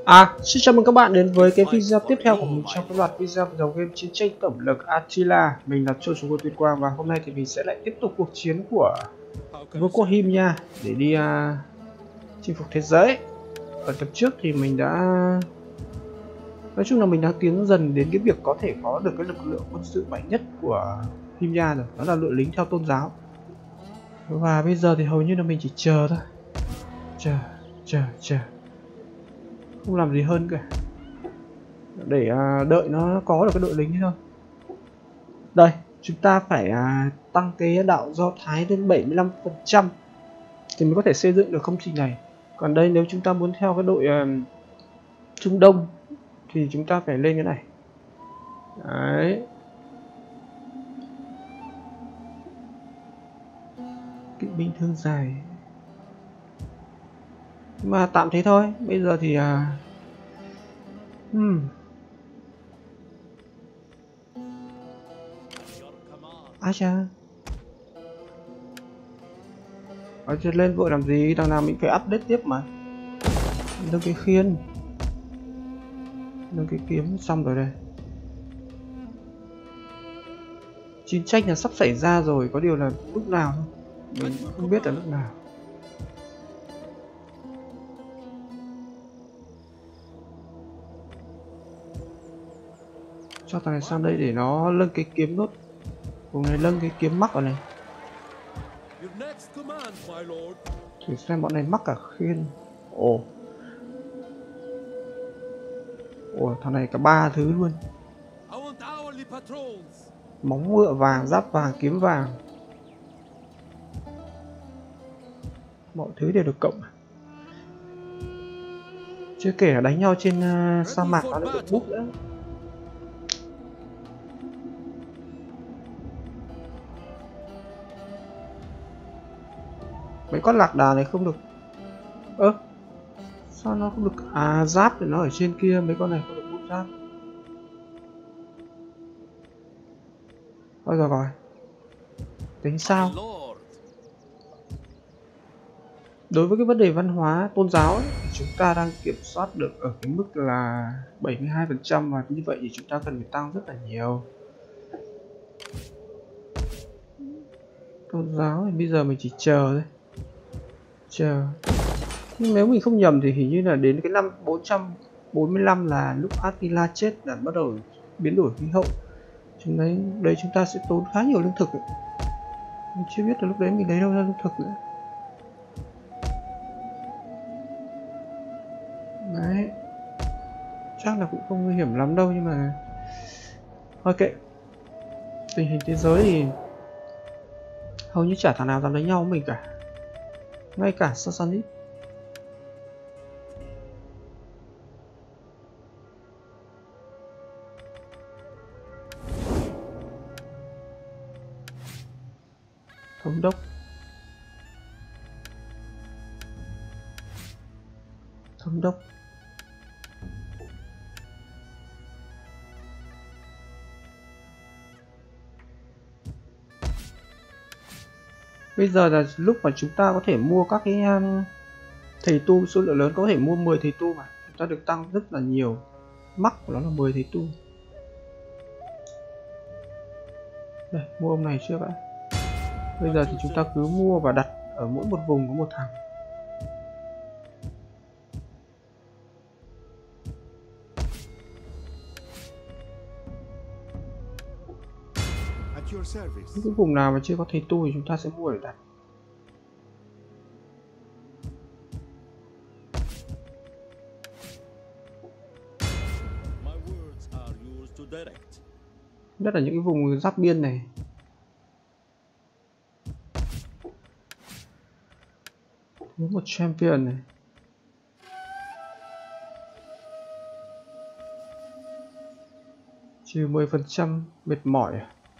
Xin chào mừng các bạn đến với cái video tiếp theo của mình trong cái loạt video về dòng game chiến tranh tổng lực Attila. Mình là Châu Chủ Quân Tuyên Quang và hôm nay thì mình sẽ lại tiếp tục cuộc chiến của vương quốc Him nha, để đi chinh phục thế giới. Ở tập trước thì mình đã, nói chung là mình đang tiến dần đến cái việc có thể có được cái lực lượng quân sự mạnh nhất của Him nha rồi, đó là đội lính theo tôn giáo. Và bây giờ thì hầu như là mình chỉ chờ thôi, chờ, không làm gì hơn cả, để đợi nó có được cái đội lính thôi. Đây, chúng ta phải tăng cái đạo Do Thái lên 75% thì mới có thể xây dựng được công trình này. Còn đây, nếu chúng ta muốn theo cái đội Trung Đông thì chúng ta phải lên cái này. Đấy. Kỵ binh thương dài. Nhưng mà tạm thế thôi. Bây giờ thì cha. Ở trên lên vội làm gì, thằng nào mình phải update tiếp mà. Nâng cái khiên, nâng cái kiếm xong rồi đây. Chiến tranh là sắp xảy ra rồi, có điều là lúc nào thôi, mình không biết là lúc nào. Cho thằng này sang đây để nó lâng cái kiếm nốt. Vùng này lâng cái kiếm mắc ở này. Thử xem bọn này mắc cả khiên. Ồ, thằng này cả 3 thứ luôn. Móng ngựa vàng, giáp vàng, kiếm vàng, mọi thứ đều được cộng. Chưa kể là đánh nhau trên sa mạc nó lại được búp nữa. Mấy con lạc đà này không được. Sao nó không được? Giáp thì nó ở trên kia, mấy con này không được bút giáp. Thôi rồi, tính sao? Đối với cái vấn đề văn hóa tôn giáo ấy, chúng ta đang kiểm soát được ở cái mức là 72%, và như vậy thì chúng ta cần phải tăng rất là nhiều. Tôn giáo thì bây giờ mình chỉ chờ thôi. Nhưng nếu mình không nhầm thì hình như là đến cái năm 445 là lúc Attila chết là bắt đầu biến đổi khí hậu. Đấy chúng ta sẽ tốn khá nhiều lương thực ấy. Mình chưa biết là lúc đấy mình lấy đâu ra lương thực nữa. Đấy, chắc là cũng không nguy hiểm lắm đâu, nhưng mà thôi kệ. Tình hình thế giới thì hầu như chả thằng nào dám đánh nhau với mình cả, ngay cả Sassanid. Thống đốc, bây giờ là lúc mà chúng ta có thể mua các cái thầy tu số lượng lớn, có thể mua 10 thầy tu mà chúng ta được tăng rất là nhiều. Mắc của nó là 10 thầy tu. Đây, mua ông này trước đã. Bây giờ thì chúng ta cứ mua và đặt ở mỗi một vùng có một thằng. Những cái vùng nào mà chưa có thầy tu thì chúng ta sẽ mua để đặt. Nhất là những cái vùng giáp biên này. Thiếu một champion này. Trừ 10% mệt mỏi.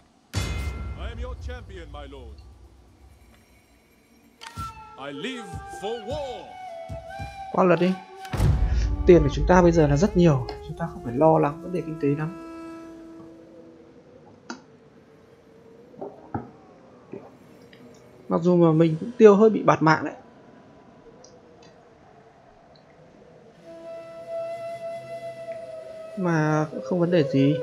Qua lượt đi. Tiền của chúng ta bây giờ là rất nhiều, chúng ta không phải lo lắng vấn đề kinh tế lắm. Mặc dù mà mình cũng tiêu hơi bị bạt mạng đấy. mà cũng không vấn đề gì.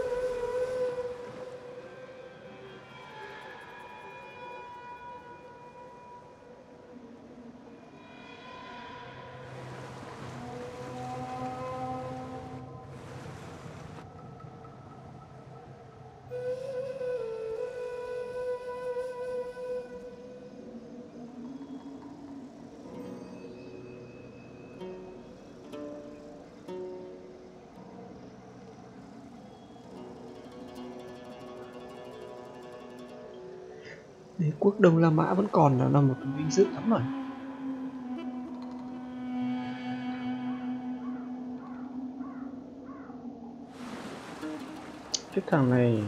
Đế quốc Đông La Mã vẫn còn là một vinh dự lắm rồi. Cái thằng này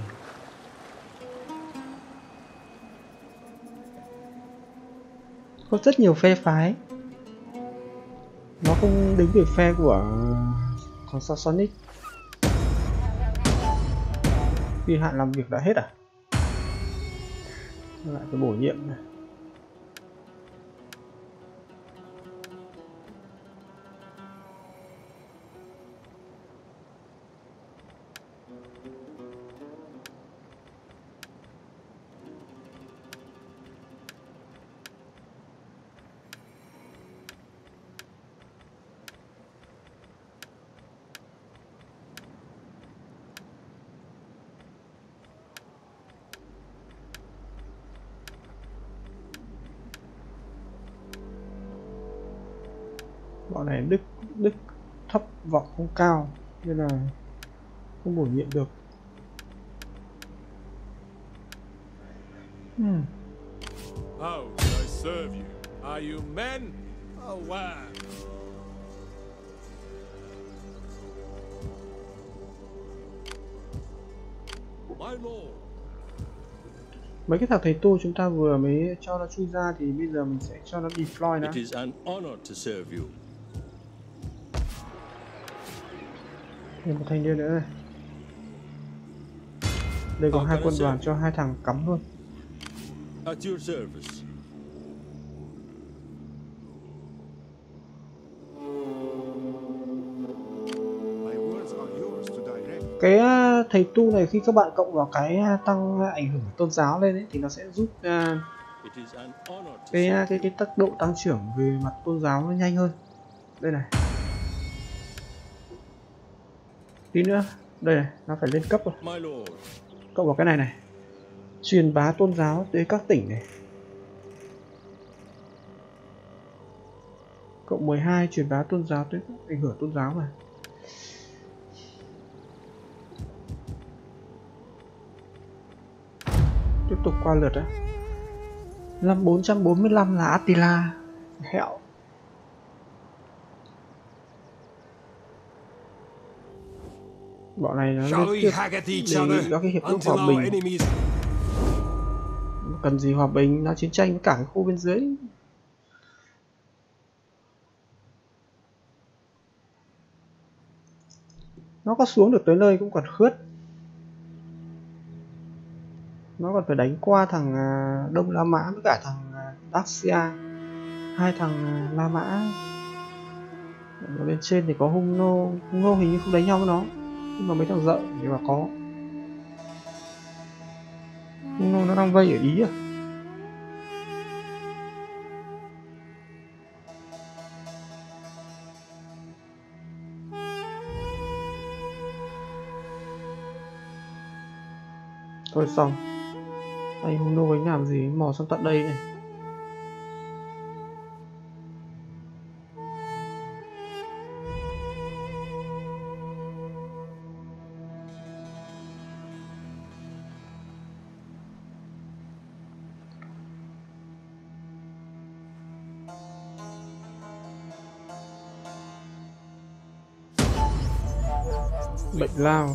có rất nhiều phe phái, nó không đứng về phe của Sonic. Khi hạn làm việc đã hết à? Lại phải bổ nhiệm này. Bọn này đức thấp vọng không cao nên là không bổ nhiệm được. How can I serve you? Are you men? Oh wow. My lord. Mấy cái thằng thầy tu chúng ta vừa mới cho nó chui ra thì bây giờ mình sẽ cho nó deploy đã. It is an honor to serve you. Thêm một thanh niên nữa này. Đây có 2 quân đoàn cho 2 thằng cắm luôn. At your service. Cái thầy tu này khi các bạn cộng vào cái tăng ảnh hưởng tôn giáo lên ấy thì nó sẽ giúp cái tốc độ tăng trưởng về mặt tôn giáo nó nhanh hơn. Đây này. Tí nữa, đây này, nó phải lên cấp rồi. Cộng vào cái này này. Truyền bá tôn giáo tới các tỉnh này. Cộng 12 truyền bá tôn giáo tới ảnh hưởng tôn giáo mà. Tiếp tục qua lượt á. Năm 445 là Attila. Hẹo. Bọn này nó liên tiếp đề nghị các cái hiệp ước hòa bình. Cần gì hòa bình, nó chiến tranh với cả cái khu bên dưới. Nó có xuống được tới nơi cũng còn khướt. Nó còn phải đánh qua thằng Đông La Mã với cả thằng Dacia. 2 thằng La Mã. Ở bên trên thì có Hung Nô hình như không đánh nhau với nó. Nhưng mà mấy thằng dợ thì mà có. Hung Nô nó đang vây ở Ý à? Thôi xong. Anh Hung Nô anh làm gì mò sang tận đây này. Bệnh lao.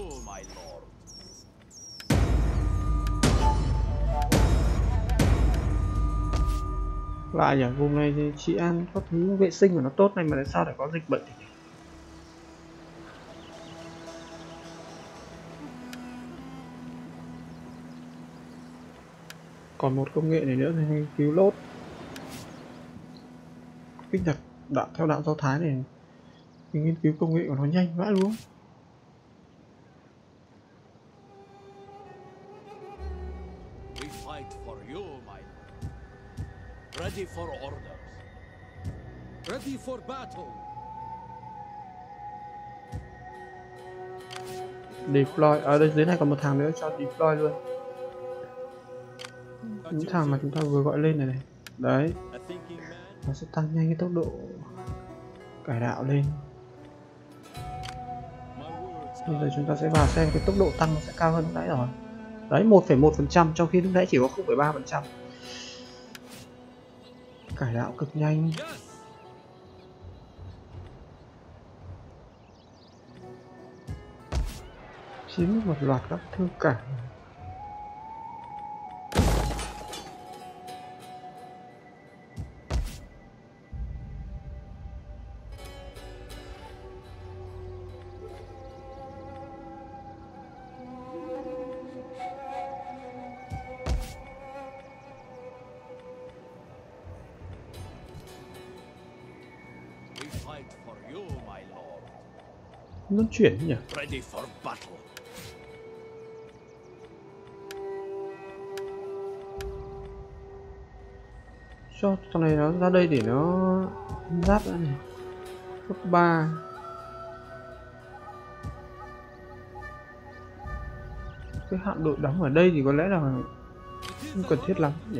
Lại nhỉ, vùng này thì chị ăn có thứ vệ sinh của nó tốt này mà tại sao lại có dịch bệnh thì... Còn một công nghệ này nữa thì nghiên cứu lốt. Kích đặt đạn theo đạn Do Thái này, nghiên cứu công nghệ của nó nhanh vãi luôn. Ready for orders. Ready for battle. Deploy ở đây, dưới này còn một thằng nữa cho deploy luôn. Những thằng mà chúng ta vừa gọi lên này. Đấy, nó sẽ tăng nhanh cái tốc độ cải đạo lên. Bây giờ chúng ta sẽ vào xem cái tốc độ tăng nó sẽ cao hơn lúc nãy rồi. Đấy, 1,1% trong khi lúc nãy chỉ có 0,3%. Cải đạo cực nhanh. Chiếm một loạt các thương cảng. Nó chuyển nhỉ? Cho thằng này nó ra đây để nó giáp nữa này. Cấp 3. Cái hạm đội đóng ở đây thì có lẽ là không cần thiết lắm nhỉ?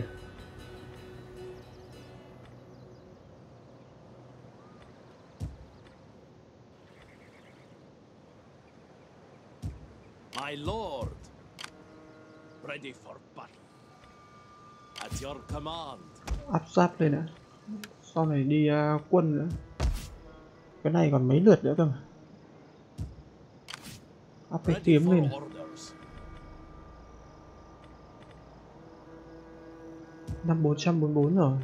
My lord, ready for battle. At your command. Áp giáp lên nữa. Sau này đi quân nữa. Cái này còn mấy lượt nữa cơ mà. Áp cái kiếm lên. Năm 444 rồi.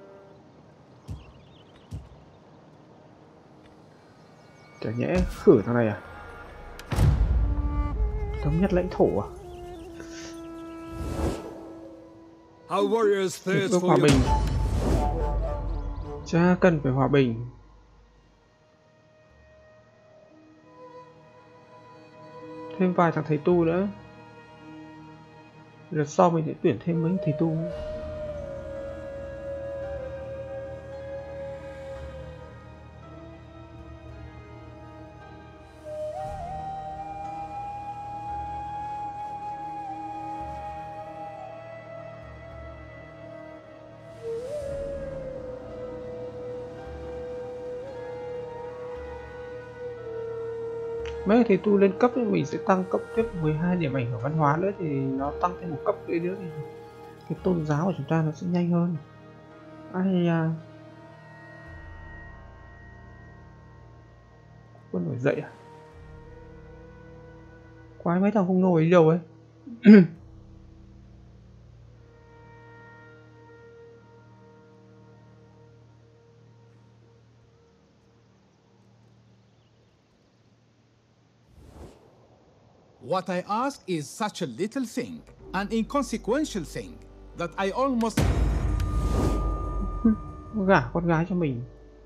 Chả nhẽ khử thằng này à? Thống nhất lãnh thổ à? Hiệp ước hòa bình. Chả cần phải hòa bình. Thêm vài thằng thầy tu nữa. Lượt sau mình sẽ tuyển thêm mấy thầy tu. Mấy thầy tu lên cấp thì mình sẽ tăng cấp tiếp 12 điểm ảnh hưởng văn hóa nữa, thì nó tăng thêm một cấp nữa thì cái tôn giáo của chúng ta nó sẽ nhanh hơn. Ai à, quân nổi dậy à? Quái mấy thằng không nổi đi đâu ấy. What I ask is such a little thing, an inconsequential thing, that I almost... Gả con gái cho mình.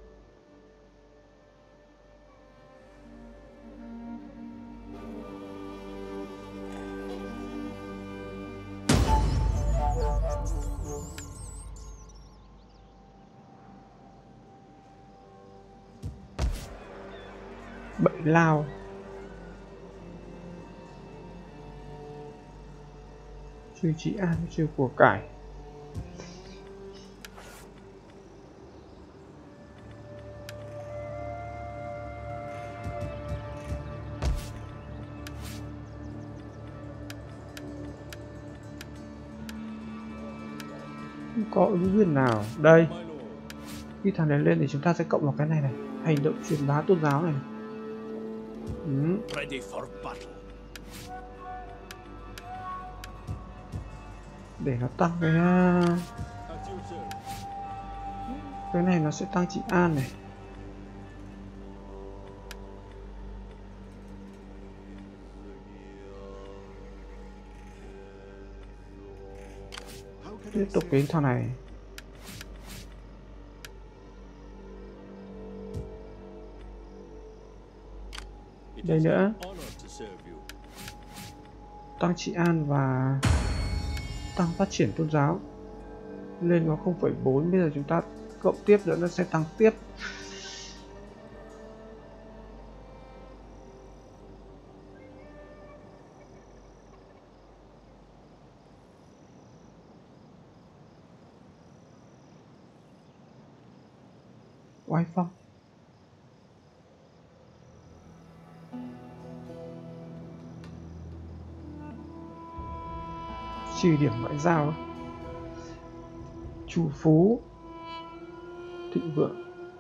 Bệnh lao. Trừ trị an, trừ của cải. Không có ứng viên nào. Đây. Khi thằng này lên thì chúng ta sẽ cộng vào cái này này. Hành động truyền bá tôn giáo này. Để nó tăng cái này nó sẽ tăng trị an này. Tiếp tục đến thằng này. Đây nữa. Tăng trị an và tăng phát triển tôn giáo. Lên nó 0,4, bây giờ chúng ta cộng tiếp nữa nó sẽ tăng tiếp. Oai phong. Trừ điểm ngoại giao. Chủ phú. Thịnh vượng.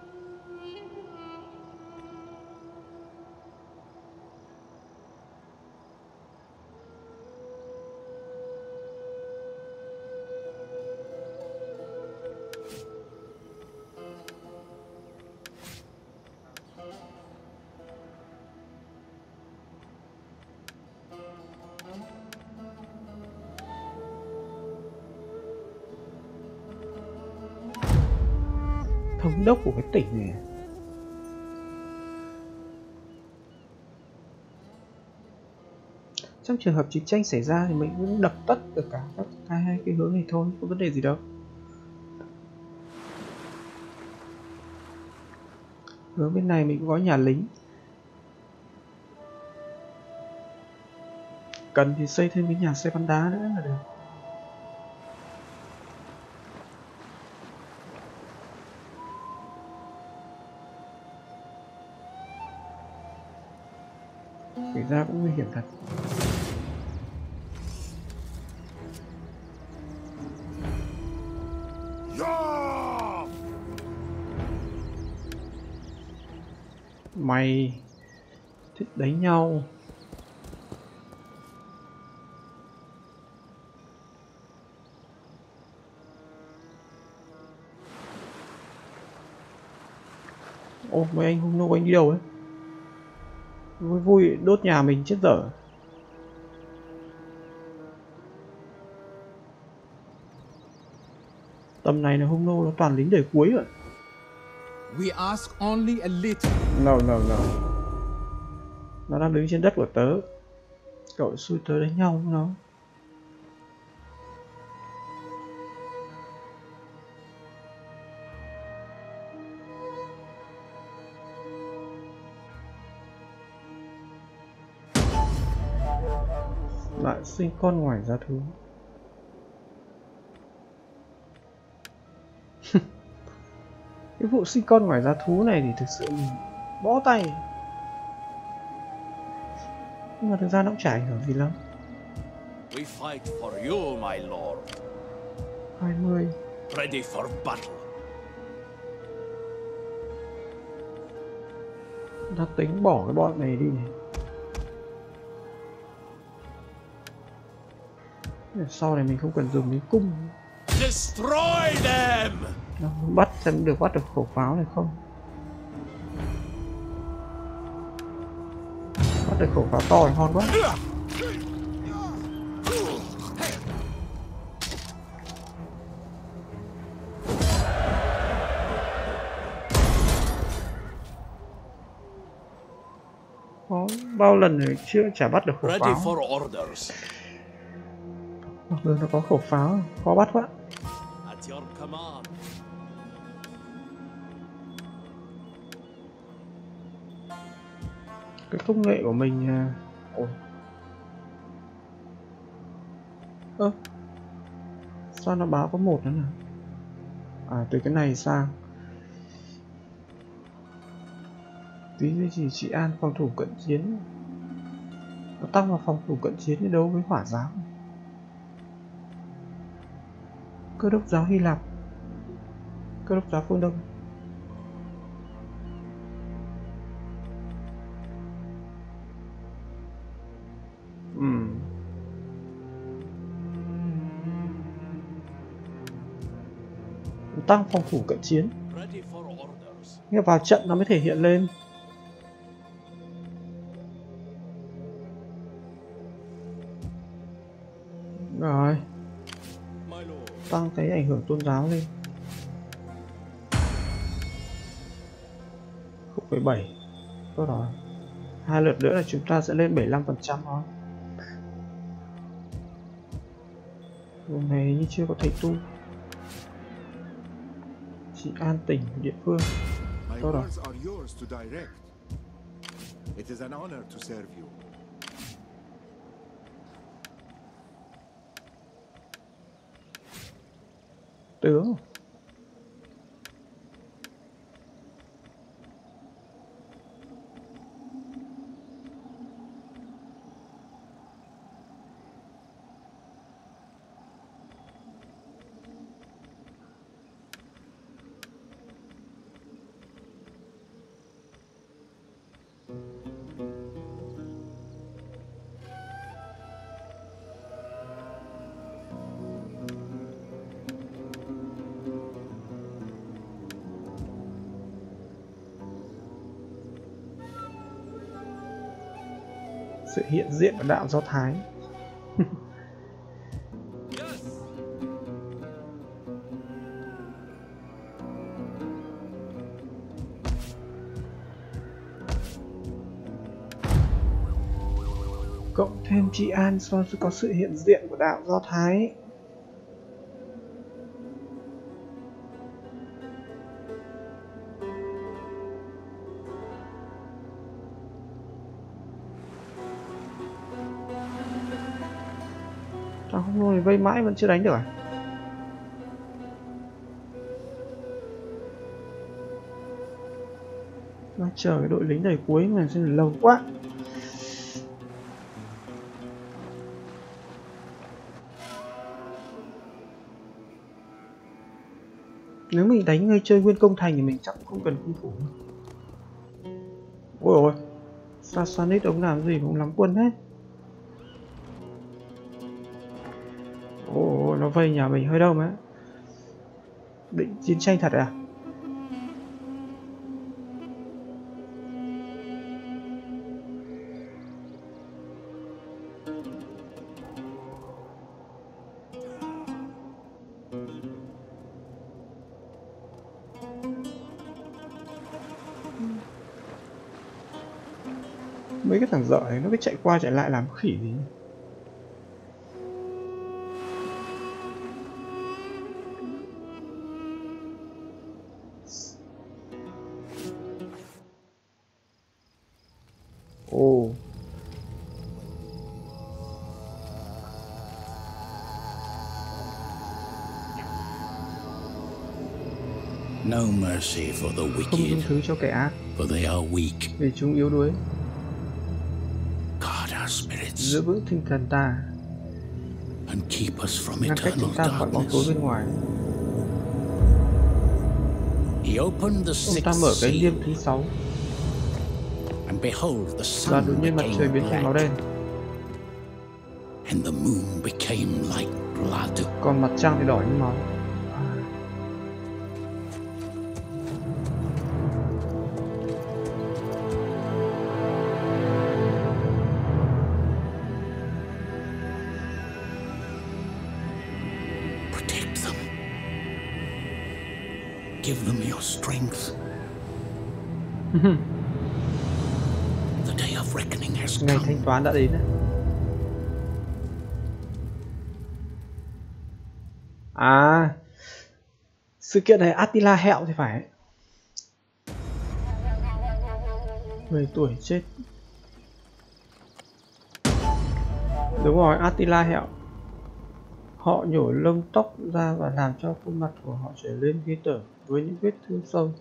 Thống đốc của cái tỉnh này. Trong trường hợp chiến tranh xảy ra thì mình cũng đập tất được cả các hai cái hướng này thôi, không vấn đề gì đâu. Hướng bên này mình cũng có nhà lính. Cần thì xây thêm cái nhà xe bắn đá nữa là được. Kể ra cũng nguy hiểm thật. Mày thích đánh nhau. Ô, mấy anh hung nô anh đi đâu ấy? Vui vui đốt nhà mình chết dở. Tầm này là hung nô nó toàn lính để cuối rồi. We ask only a little. No. Nó đang đứng trên đất của tớ. Cậu xui tớ đánh nhau với nó. Lại sinh con ngoài giá thú. Cái vụ sinh con ngoài giá thú này thì thực sự mình bó tay. Nhưng mà thực ra nó cũng chả ảnh hưởng gì lắm. We fight for you, my lord. 20. Ready for battle. Ta tính bỏ cái bọn này đi này. Sau này mình không cần dùng đến cung. Destroy them. Nó bắt xem được bắt được khẩu pháo này không. Bắt được khẩu pháo to thì ngon quá. Có bao lần rồi chưa chả bắt được khẩu Ready pháo. for orders. Mặc dù nó có khẩu pháo khó bắt quá. At your command. Cái công nghệ của mình sao nó báo có một nữa nè. À, từ cái này sang tí duy trì trị an phòng thủ cận chiến. Nó tăng vào phòng thủ cận chiến đi đấu với hỏa giáo. Cơ đốc giáo Hy Lạp, cơ đốc giáo phương Đông. Tăng phòng thủ cận chiến. Ready for orders. Nghe vào trận nó mới thể hiện lên. Rồi. My lord. Tăng cái ảnh hưởng tôn giáo lên 0,7. Tốt rồi. 2 lượt nữa là chúng ta sẽ lên 75% thôi. Vùng này như chưa có thầy tu. trị an tỉnh địa phương. My Tốt rồi. words are yours to direct. It is an honor to serve you. Tướng. Sự hiện diện của đạo Do Thái. Cộng thêm trị an do có sự hiện diện của đạo Do Thái. Sao không rồi vây mãi vẫn chưa đánh được à? Nó chờ cái đội lính đầy cuối mà xem lâu quá. Nếu mình đánh người chơi nguyên công thành thì mình chắc không cần cung phủ. Ôi ôi, Sassanid ông làm gì mà ông lắm quân hết. Ồ, nó vây nhà mình hơi đông á. Định chiến tranh thật à? Mấy cái thằng dở này nó cứ chạy qua chạy lại làm khỉ gì. Ồ. No mercy for the Không wicked, dung thứ cho kẻ ác, for they are weak. vì chúng yếu đuối. Guard our spirits Giữ vững tinh thần ta, and keep us from ngăn cách eternal chúng ta khỏi bóng tối darkness. bên ngoài. He opened the Ông ta sixth mở cái seal, liêm thứ 6 and behold, the và sun đột nhiên mặt trời became biến thành màu black, đen, and the moon became like blood. còn mặt trăng thì đỏ như máu. Protect them. Give them your strength. The day of reckoning has Ngày come. thanh toán đã đến. À, sự kiện này Attila Hẹo thì phải. 10 tuổi chết. Đúng rồi, Attila Hẹo. Họ nhổ lông tóc ra và làm cho khuôn mặt của họ trở lên ghê tởm với những vết thương sâu.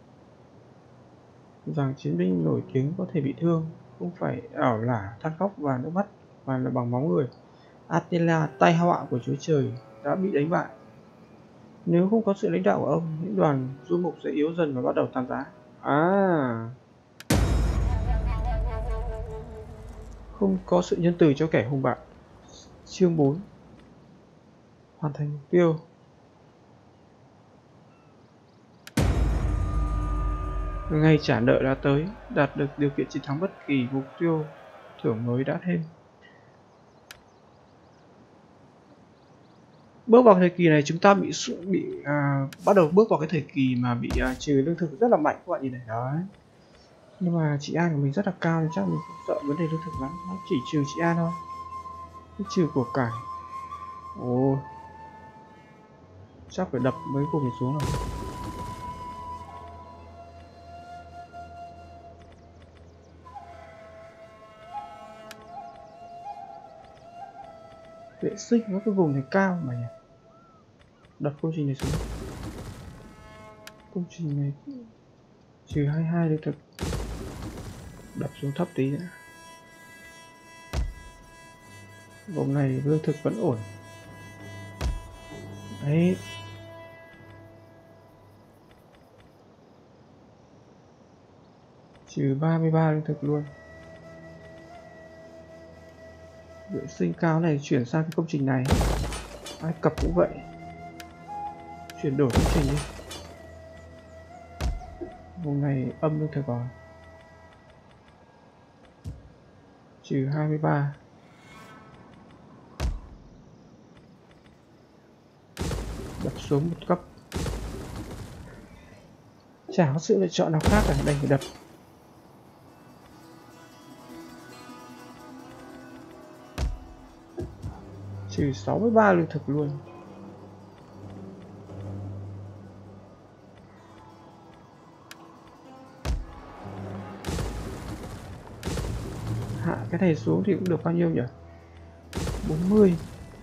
Rằng chiến binh nổi tiếng có thể bị thương, không phải ảo lả than khóc và nước mắt, mà là bằng máu người. Attila, tai họa của Chúa Trời, đã bị đánh bại. Nếu không có sự lãnh đạo của ông, những đoàn du mục sẽ yếu dần và bắt đầu tàn giá. À, không có sự nhân từ cho kẻ hung bạo. Chương 4. Hoàn thành mục tiêu. Ngày trả nợ đã tới, đạt được điều kiện chiến thắng bất kỳ mục tiêu, thưởng mới đã thêm. Bước vào thời kỳ này chúng ta bắt đầu bước vào cái thời kỳ mà bị trừ lương thực rất là mạnh, các bạn nhìn này đấy. Nhưng mà trị an của mình rất là cao nên chắc mình không sợ vấn đề lương thực lắm, nó chỉ trừ trị an thôi, cái trừ của cải. Ồ, chắc phải đập mấy vùng này xuống rồi. vệ sinh nó cái vùng này cao mà nhỉ. Đặt công trình này xuống. Công trình này trừ 22 lương thực. Đập xuống thấp tí nữa. Vùng này lương thực vẫn ổn. Đấy. Trừ 33 lương thực luôn. Vệ sinh cao này chuyển sang cái công trình này. Ai Cập cũng vậy. Chuyển đổi công trình đi. Vùng này âm lương thực rồi. Trừ 23. Đập xuống một cấp. Chả có sự lựa chọn nào khác cả, đành phải đập. Trừ 63 lương thực luôn. Hạ cái này xuống thì cũng được bao nhiêu nhỉ? 40.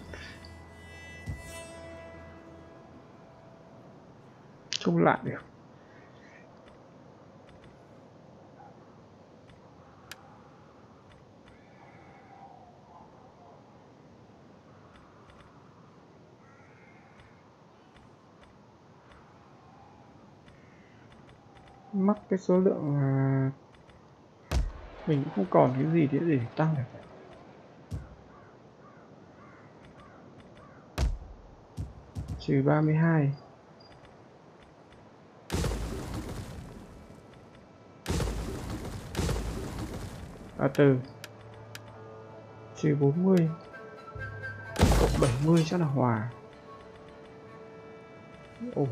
Không lại được. Mắc cái số lượng mình cũng không còn cái gì để tăng được. Trừ 32. Từ trừ 40 cộng 70 chắc là hòa. Ồ.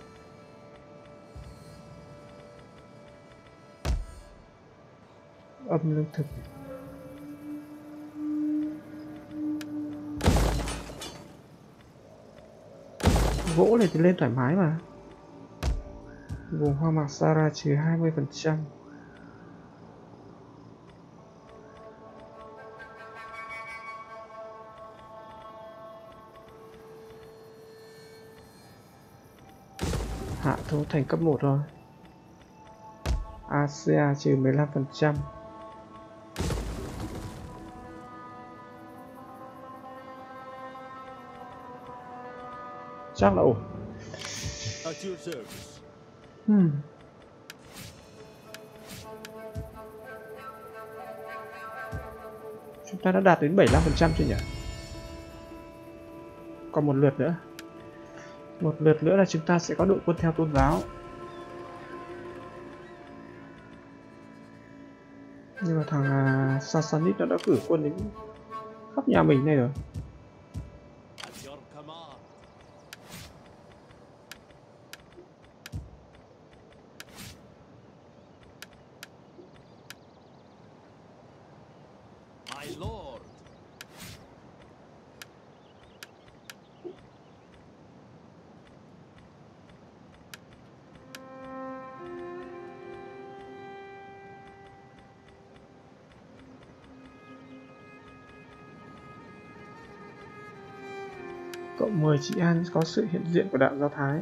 Âm lương thực. Gỗ này thì lên thoải mái mà. Vùng hoang mạc Sahara trừ 20%. Hạ thú thành cấp 1 rồi. Asia trừ 15%. Chắc là ổn. Chúng ta đã đạt đến 75% chưa nhỉ? Còn một lượt nữa. Một lượt nữa là chúng ta sẽ có đội quân theo tôn giáo. Nhưng mà thằng Sassanid nó đã cử quân đến khắp nhà mình này rồi. Cộng 10 chị An có sự hiện diện của đạo Do Thái.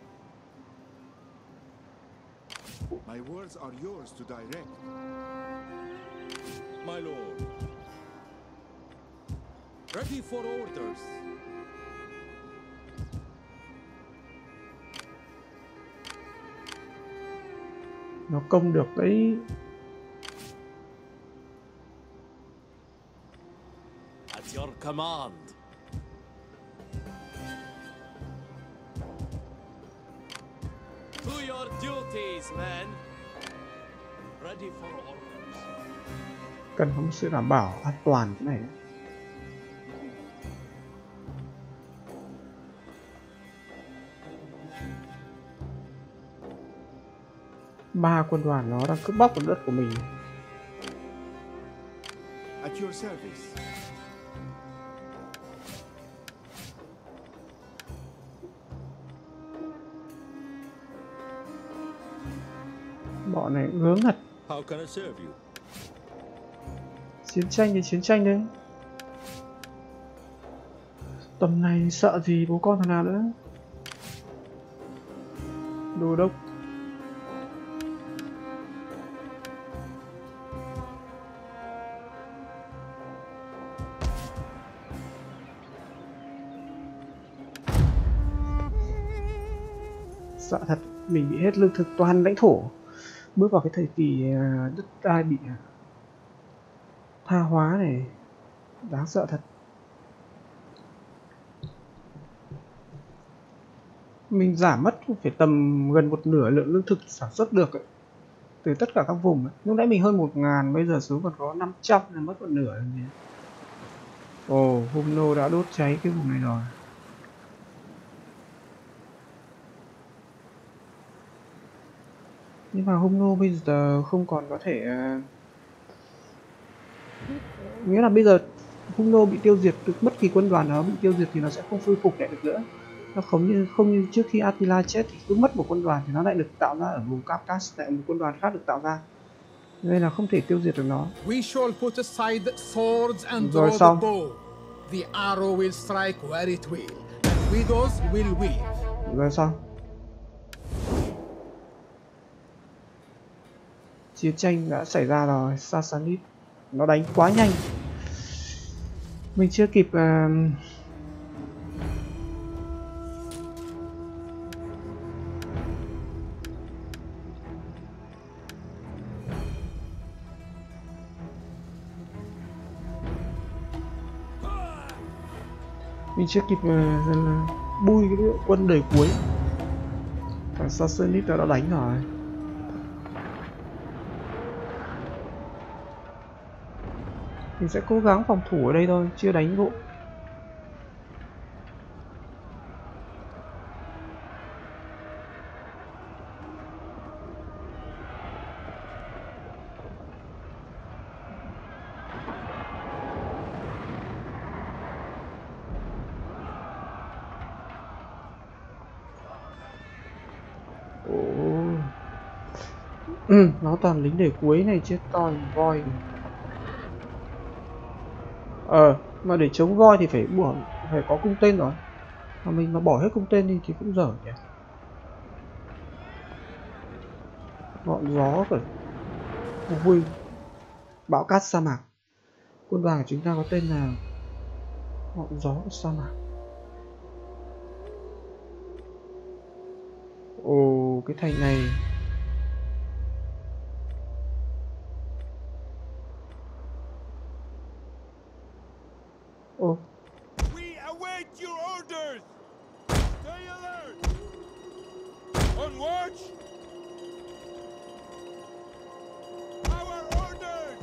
My words are yours to direct. My lord. Ready for orders. Nó công được đấy. At your command. To your duties, men. Ready for orders. Cần có một sự đảm bảo an toàn cái này. Ba quân đoàn nó đang cướp bóc phần đất của mình. At your service. Bọn này hướng thật. How can I serve you? Chiến tranh thì chiến tranh đấy. Tầm này sợ gì bố con thằng nào nữa. Đô đốc. Sợ thật, mình bị hết lương thực toàn lãnh thổ. Bước vào cái thời kỳ đất đai bị tha hóa này, đáng sợ thật. Mình giảm mất phải tầm gần một nửa lượng lương thực sản xuất được ấy, từ tất cả các vùng ấy. Lúc nãy mình hơn 1000, bây giờ xuống còn có 500 là mất một nửa rồi. Ồ, Humno đã đốt cháy cái vùng này rồi. Nhưng mà Humno bây giờ không còn có thể nghĩa là bây giờ Humno bị tiêu diệt, bất kỳ quân đoàn nào bị tiêu diệt thì nó sẽ không khôi phục lại được nữa. Nó không như trước khi Attila chết thì cứ mất một quân đoàn thì nó lại được tạo ra ở vùng Caucasus, lại một quân đoàn khác được tạo ra, nên là không thể tiêu diệt được nó. We shall put aside swords and Rồi draw xong. the bow. The arrow will strike where it will, and widows will weep. Rồi xong. Chiến tranh đã xảy ra rồi. Sassanid nó đánh quá nhanh, mình chưa kịp bui cái quân đời cuối. Và Sassanid đã đánh rồi. Mình sẽ cố gắng phòng thủ ở đây thôi, chưa đánh vội. Nó toàn lính để cuối này, chết toi voi. Mà để chống voi thì phải có cung tên rồi. Mà mình mà bỏ hết cung tên đi thì cũng dở nhỉ. Ngọn gió rồi. Vui. Bão cát sa mạc. Quân đoàn của chúng ta có tên là ngọn gió của sa mạc. Ồ, cái thành này. Ồ. We await your orders. Stay alert. On watch. Our orders.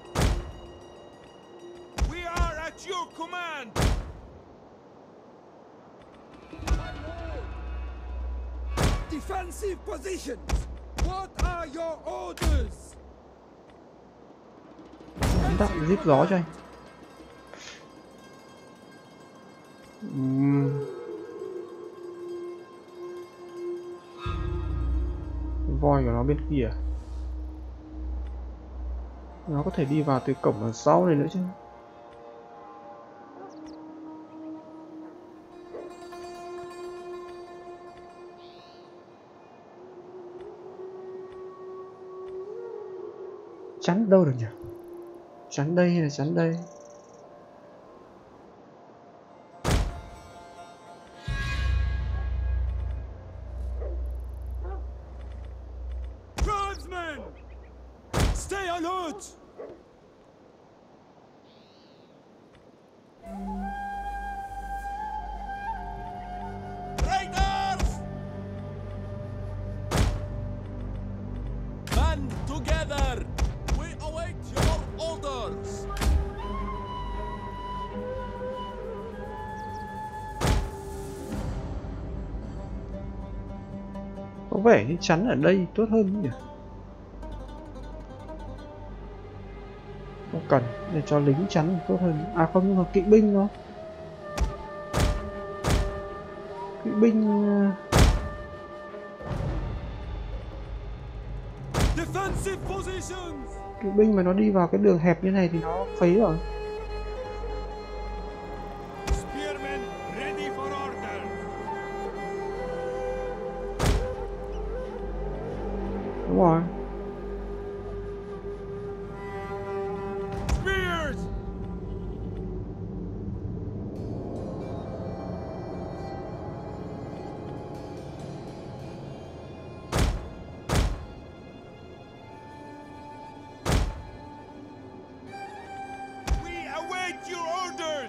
We are at your command. Defensive positions. What are your orders? Bắn đạn zip gió cho anh. Voi của nó bên kia, nó có thể đi vào từ cổng ở sau này nữa chứ. Chắn đâu được nhỉ? Chắn đây hay là chắn đây? Stay alert! Raiders! Band together! We await your orders! Có vẻ như chắn ở đây tốt hơn nhỉ? Không cần, để cho lính chắn tốt hơn. À không, nhưng mà kỵ binh thôi. Kỵ binh... Kỵ binh mà nó đi vào cái đường hẹp như này thì nó phế rồi. Spearmen, Đúng rồi. Spears! We await your orders!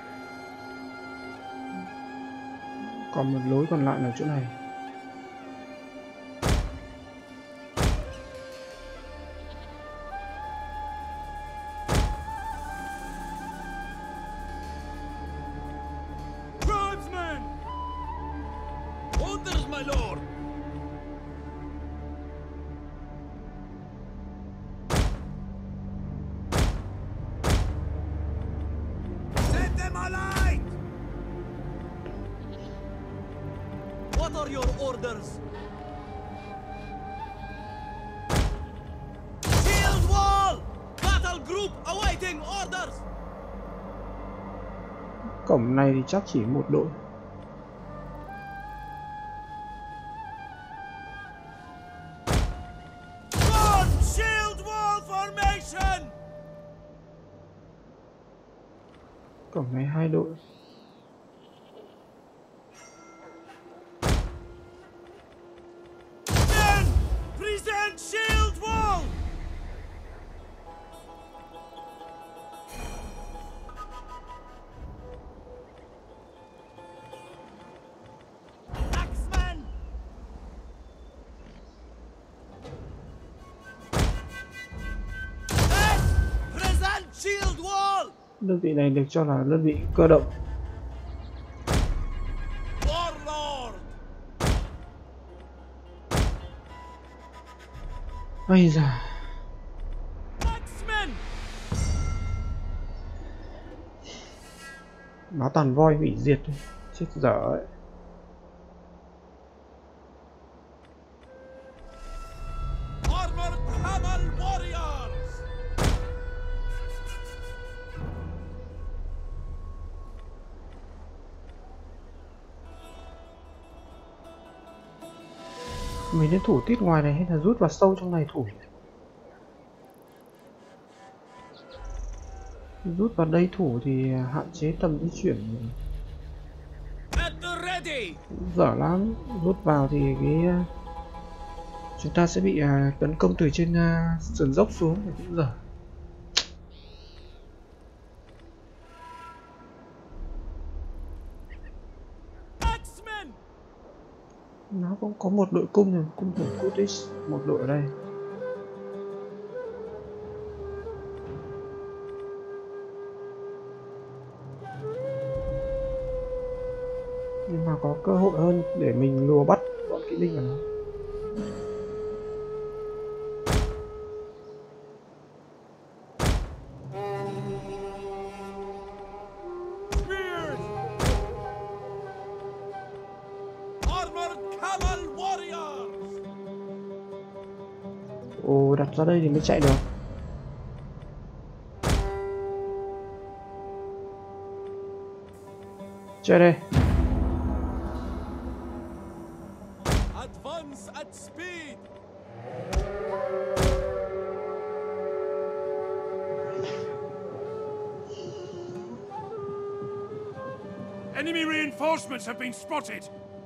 Còn một lối còn lại là chỗ này. Tribesmen! Orders, my lord! Set them alight! What are your orders? Shield wall! Battle group awaiting orders! Cổng này thì chắc chỉ một đội. One shield wall formation! Cổng này 2 đội. Men! Present shield wall! Axemen! Men! Present shield wall! Đơn vị này được cho là đơn vị cơ động. Warlord! Ây da, Axemen! nó toàn voi hủy diệt thôi. Chết dở ấy. Armored camel warriors! Mình nên thủ tít ngoài này hay là rút vào sâu trong này thủ? Rút vào đây thủ thì hạn chế tầm di chuyển. At the ready! Dở lắm. Rút vào thì cái chúng ta sẽ bị tấn công từ trên sườn dốc xuống thì cũng dở. Axemen! Nó cũng có một đội cung rồi, cung thủ Kutis, một đội ở đây. Nhưng mà có cơ hội hơn để mình lùa bắt bọn kỵ binh của nó. Spears! Armored camel warriors! Ồ, đặt ra đây thì mới chạy được. Chơi đây. Advance at speed! Enemy reinforcements have been spotted!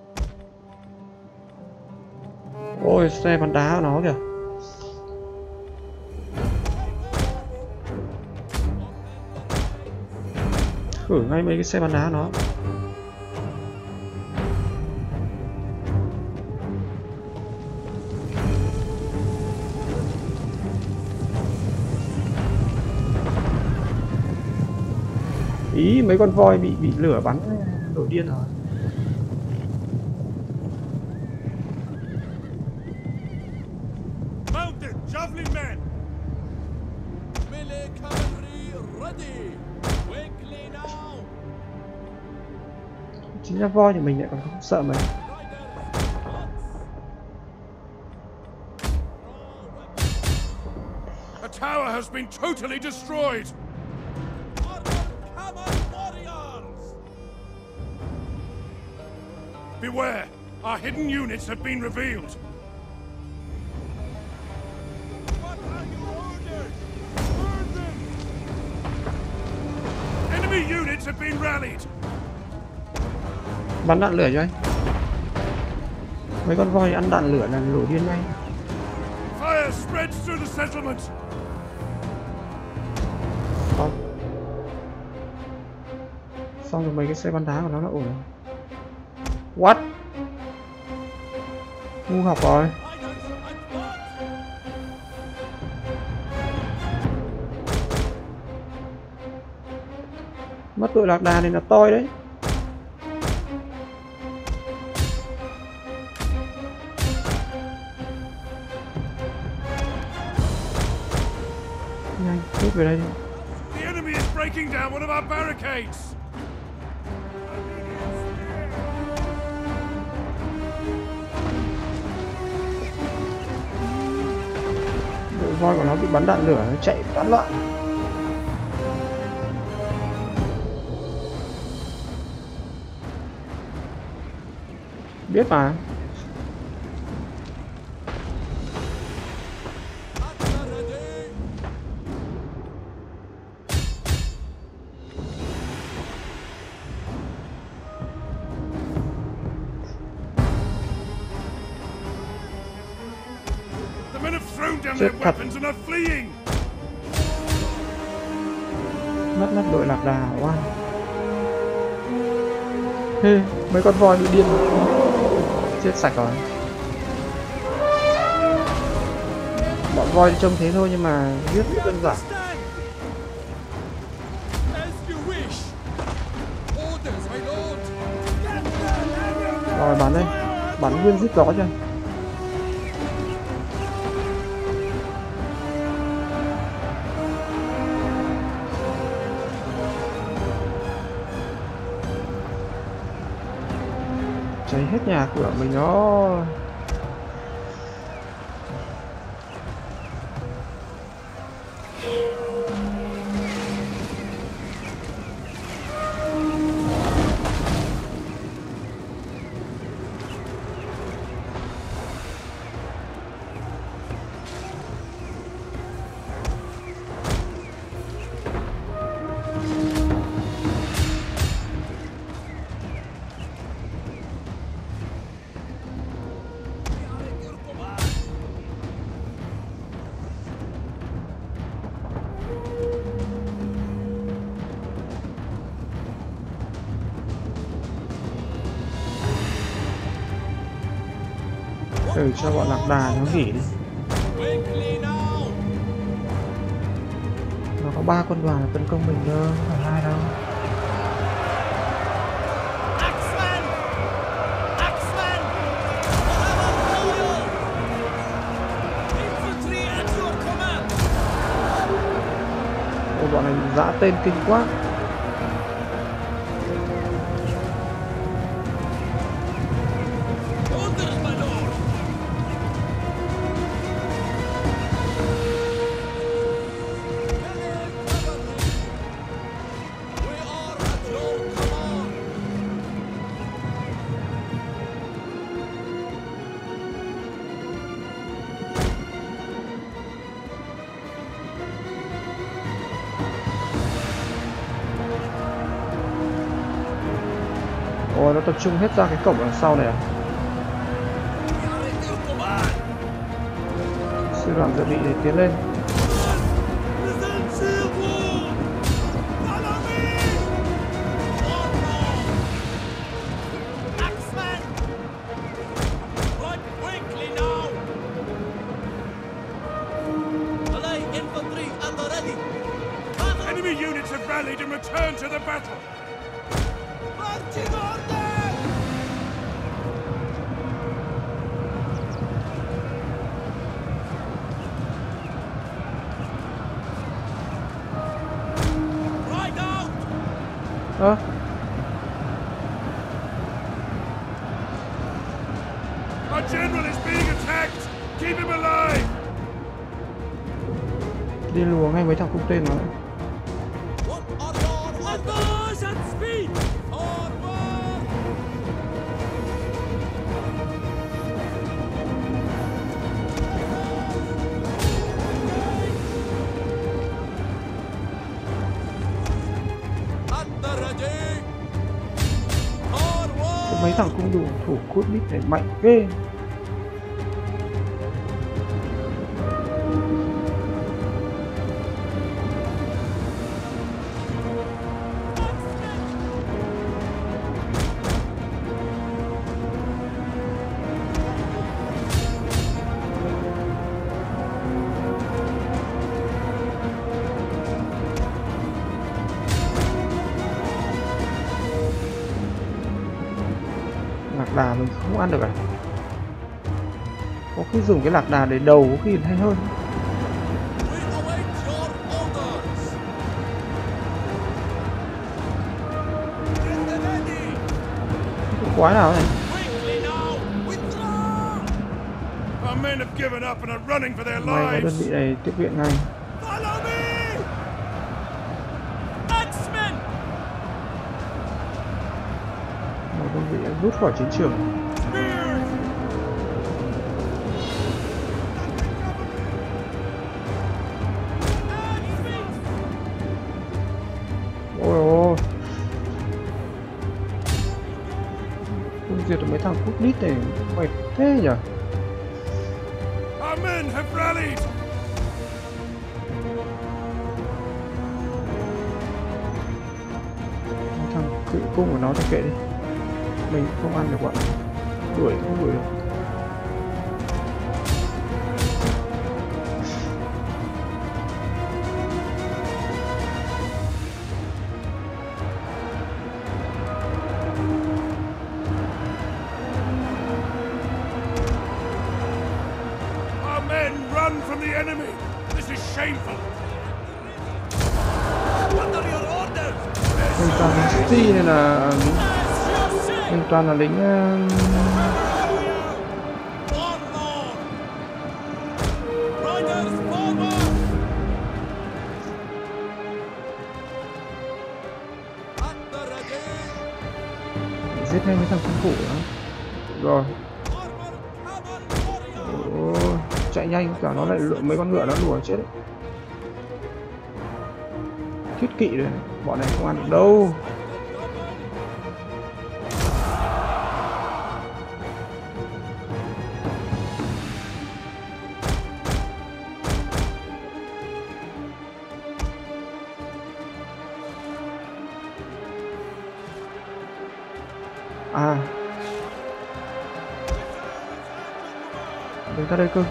Ôi, xe bắn đá của nó kìa. Khử ngay mấy cái xe bắn đá của nó. Ý, mấy con voi bị lửa bắn nổi điên rồi. Mounted javelin men! Melee cavalry ready! Quickly now! Chính ra voi thì mình lại còn không sợ mấy. A tower has been totally destroyed! Armored camel warriors! Beware! Our hidden units have been revealed! Enemy units have been rallied. Bắn đạn lửa cho anh. Mấy con voi ăn đạn lửa là nổ điên ngay. Fire spreads through the settlement. Xong rồi mấy cái xe bắn đá của nó ổn. What? Ngu học rồi. Mất đội lạc đà này là toi đấy. Nhanh, rút về đây đi. The enemy is breaking down one of our barricades. Đội voi của nó bị bắn đạn lửa, nó chạy tán loạn. Biết mà. The men have thrown down their weapons and are fleeing. Mất đội lạc đà, wow. Hey, mấy con voi bị điên. Chết sạch rồi. Bọn voi trông thế thôi nhưng mà giết rất đơn giản. Rồi bắn đây, bắn nguyên giết gió cho. Cháy hết nhà cửa mình nó. Cho bọn lạc đà nó nghỉ đi. Nó có 3 quân đoàn tấn công mình thôi, không phải 2 đâu. Ôi, bọn này dã tên kinh quá. Ồ, nó tập trung hết ra cái cổng đằng sau này à? Sư đoàn dự bị để tiến lên. Enemy units have rallied and returned to the battle. Our general is being attacked. Keep him alive. Đi lùa ngay mấy thằng cung tên nó. mấy thằng cung đủ thủ cút đít này mạnh ghê. Lạc đà mình không ăn được à? Có khi dùng cái lạc đà để đầu có khi hay hơn. Cái quái nào này? Our men have given up and are running for their May cái đơn lives. vị này tiếp viện ngay. Follow me! Axemen! Một đơn vị đã rút khỏi chiến trường. Spears! Ôi ôi, không diệt được mấy thằng cút đít này mệt thế nhỉ? Our men have rallied! Mấy thằng cự cung của nó thì kệ đi, mình không ăn được bọn, đuổi không đuổi được. Our men run from the enemy! This is shameful! Under your orders! Mình toàn lính city nên là mình toàn là lính Riders forward! At the ready! giết hết mấy thằng cung thủ đó. Rồi, Armor, cavalry, warrior! ôi, chạy nhanh cả nó lại lượm mấy con ngựa nó đùa chết đấy. Thiết kỵ đây, bọn này không ăn được đâu. À, đừng ra đây cơ.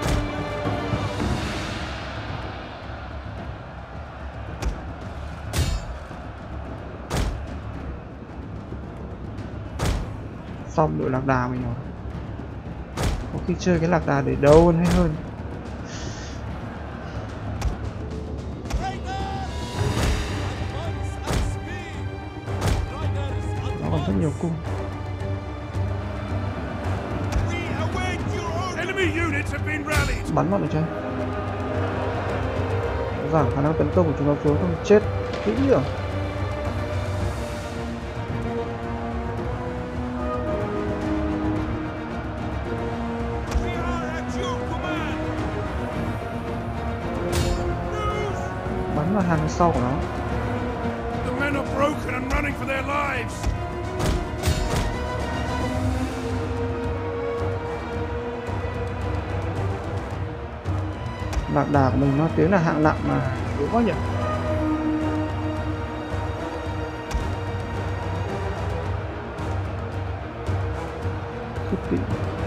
Xong đội lạc đà mình rồi. Có khi chơi cái lạc đà để đấu hay hơn. Nó còn rất nhiều cung. Enemy units have been rallied! Bắn vào được chưa? Giảm khả năng tấn công của chúng nó xuống không chết kỹ rồi. We are at your command! Bắn vào hàng sau của nó. The men are broken and running for their lives! Lạc đà của mình nó tiếng là hạng nặng mà đúng quá nhỉ. Thiết kỵ.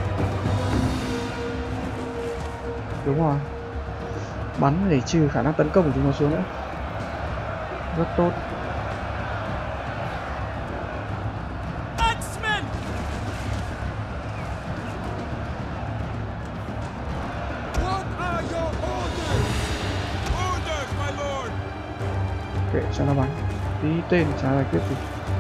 Đúng rồi, bắn để trừ khả năng tấn công của chúng nó xuống nữa. Rất tốt. Axemen! What are your orders? Orders, my lord! Kệ cho nó bắn. Tí tên chả giải quyết gì.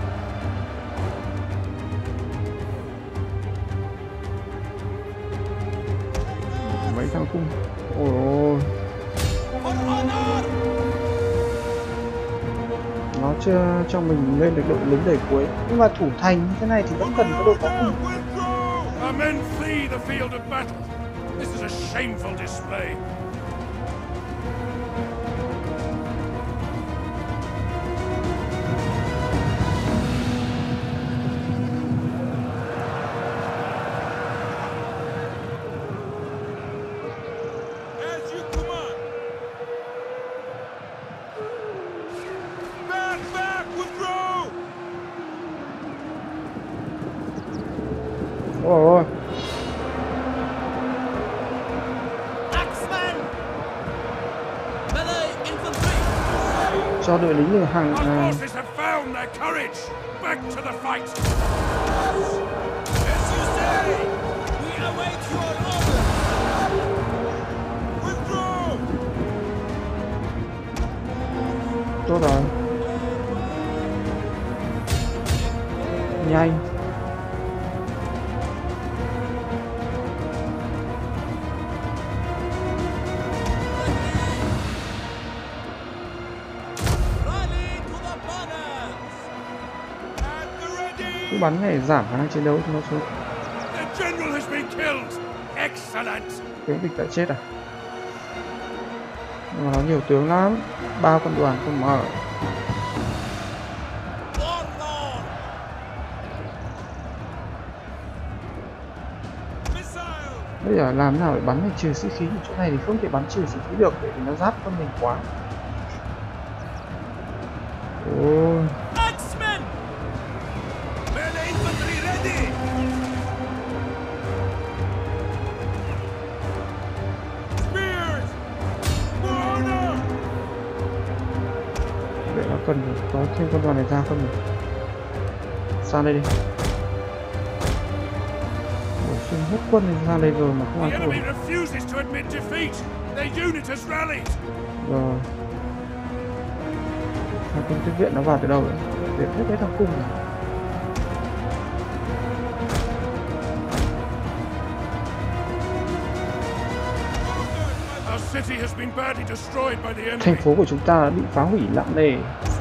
Mấy thằng cung. Ôi ôi, For honor! nó chưa cho mình lên được đội lính đẩy cuối. Nhưng mà thủ thành như thế này thì vẫn cần có đội có cung. Withdraw! Our men flee the field of battle. This is a shameful display. cho đội lính ở hàng Our forces have found their courage. Back to the fight. As you say, we await your order. Withdraw. tốt rồi. Nhanh. Cái bắn này giảm khả năng chiến đấu cho nó xuống. The general has been killed. Excellent. Tướng địch đã chết à? Nhưng mà nó nhiều tướng lắm. 3 quân đoàn không mở. Bây giờ làm thế nào để bắn để trừ sĩ khí? Chỗ này thì không thể bắn trừ sĩ khí được, bởi vì nó giáp con mình quá. Ôi. Để nó cần có thêm quân đoàn này ra không nhỉ? Sang đây đi. Bổ sung hết quân này ra đây rồi mà không ăn thua. Rồi. Thằng quân tiếp viện nó vào từ đâu rồi? Để hết cái thằng cung này. Thành phố của chúng ta đã bị phá hủy nặng nề.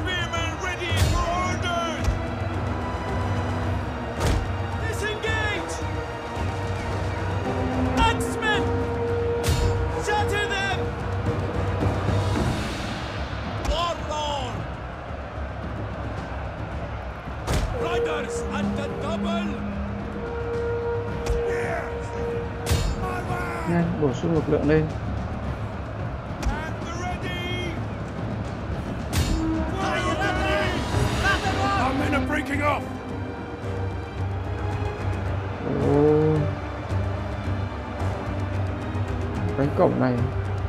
Nhanh, bổ sung lực lượng lên. Cánh cổng này,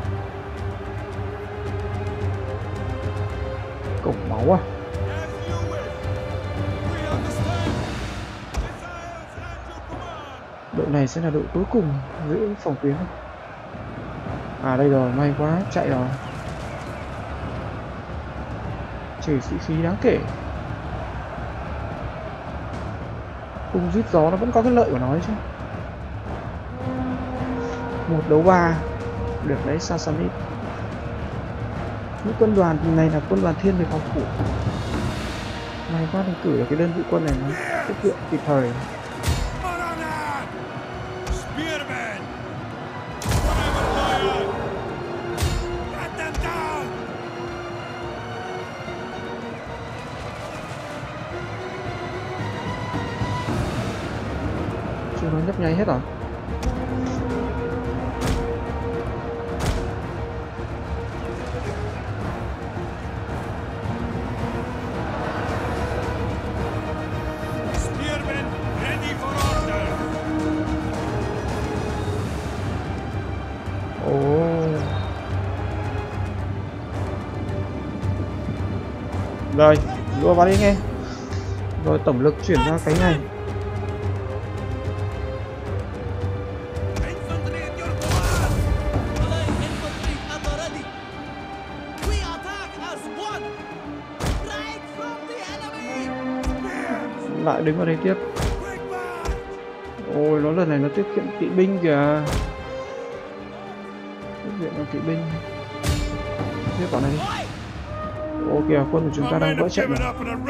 cổng máu à? Đội này sẽ là đội cuối cùng giữ phòng tuyến. À đây rồi, may quá, chạy rồi. Trừ sĩ khí đáng kể. Cung rít gió nó vẫn có cái lợi của nó ấy chứ. 1 đấu 3 được đấy. Sassanid. Những quân đoàn này là quân đoàn thiên về phòng thủ. May quá mình cử được cái đơn vị quân này nó tiết kiệm kịp thời. Chưa nó nhấp nháy hết rồi. Rồi, đua vào đi nghe. Rồi tổng lực chuyển ra cái này. Lại đứng vào đây tiếp. Ôi, nó lần này nó tiết kiệm kỵ binh kìa. Tiết kiệm là kỵ binh. Tiếp vào này đi. Ô kìa, quân của chúng ta đang vỡ trận rồi.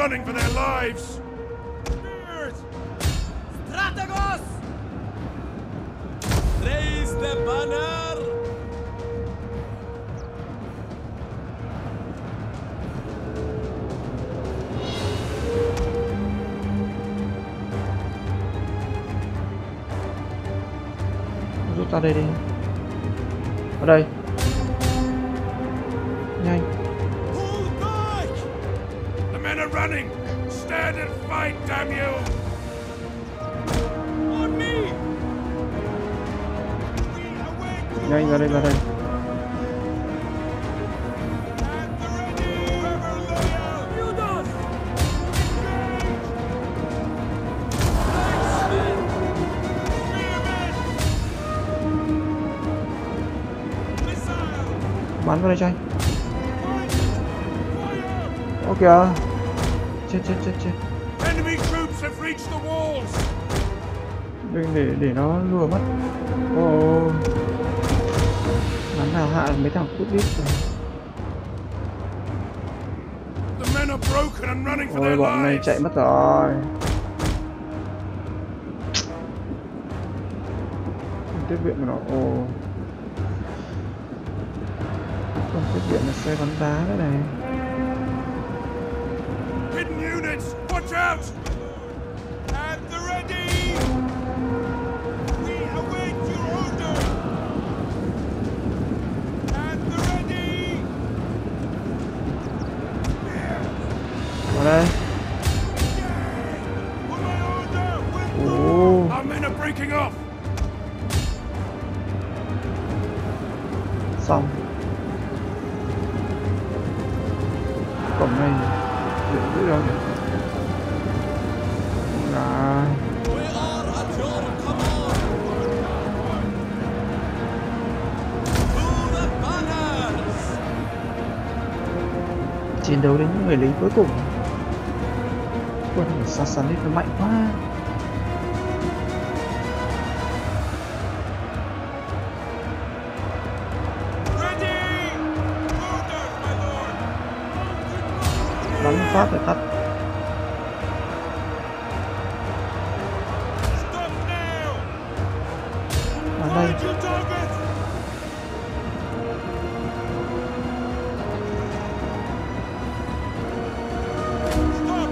Rút ra đây đi. Ở đây. Nhanh. Running! Stand and fight, damn you! On me! Nhanh ra đây, ra đây. Bắn vào đây cho anh. Ô kìa. Chết. Enemy troops have reached the walls. Đừng để nó lùa mất. Ồ. Bắn nào hạ mấy thằng cút đít rồi. The men are broken and running for Ôi their bọn này lives. chạy mất rồi. Tiếp viện của nó. Ồ. Còn tiếp viện là xe bắn đá đấy này. Hidden units, watch out! At the ready! We await your order! At the ready! Vào đây. For my order! With Ồ. Our men are breaking off! Xong. Cổng này giữ đâu nhỉ? Là We are at your command. To the banners. chiến đấu đến những người lính cuối cùng. Quân của Sassanid nó mạnh quá. Ready! Orders, my lord! Bắn phát phải tắt. Stop now! Bắn đây. Find your target! Stop!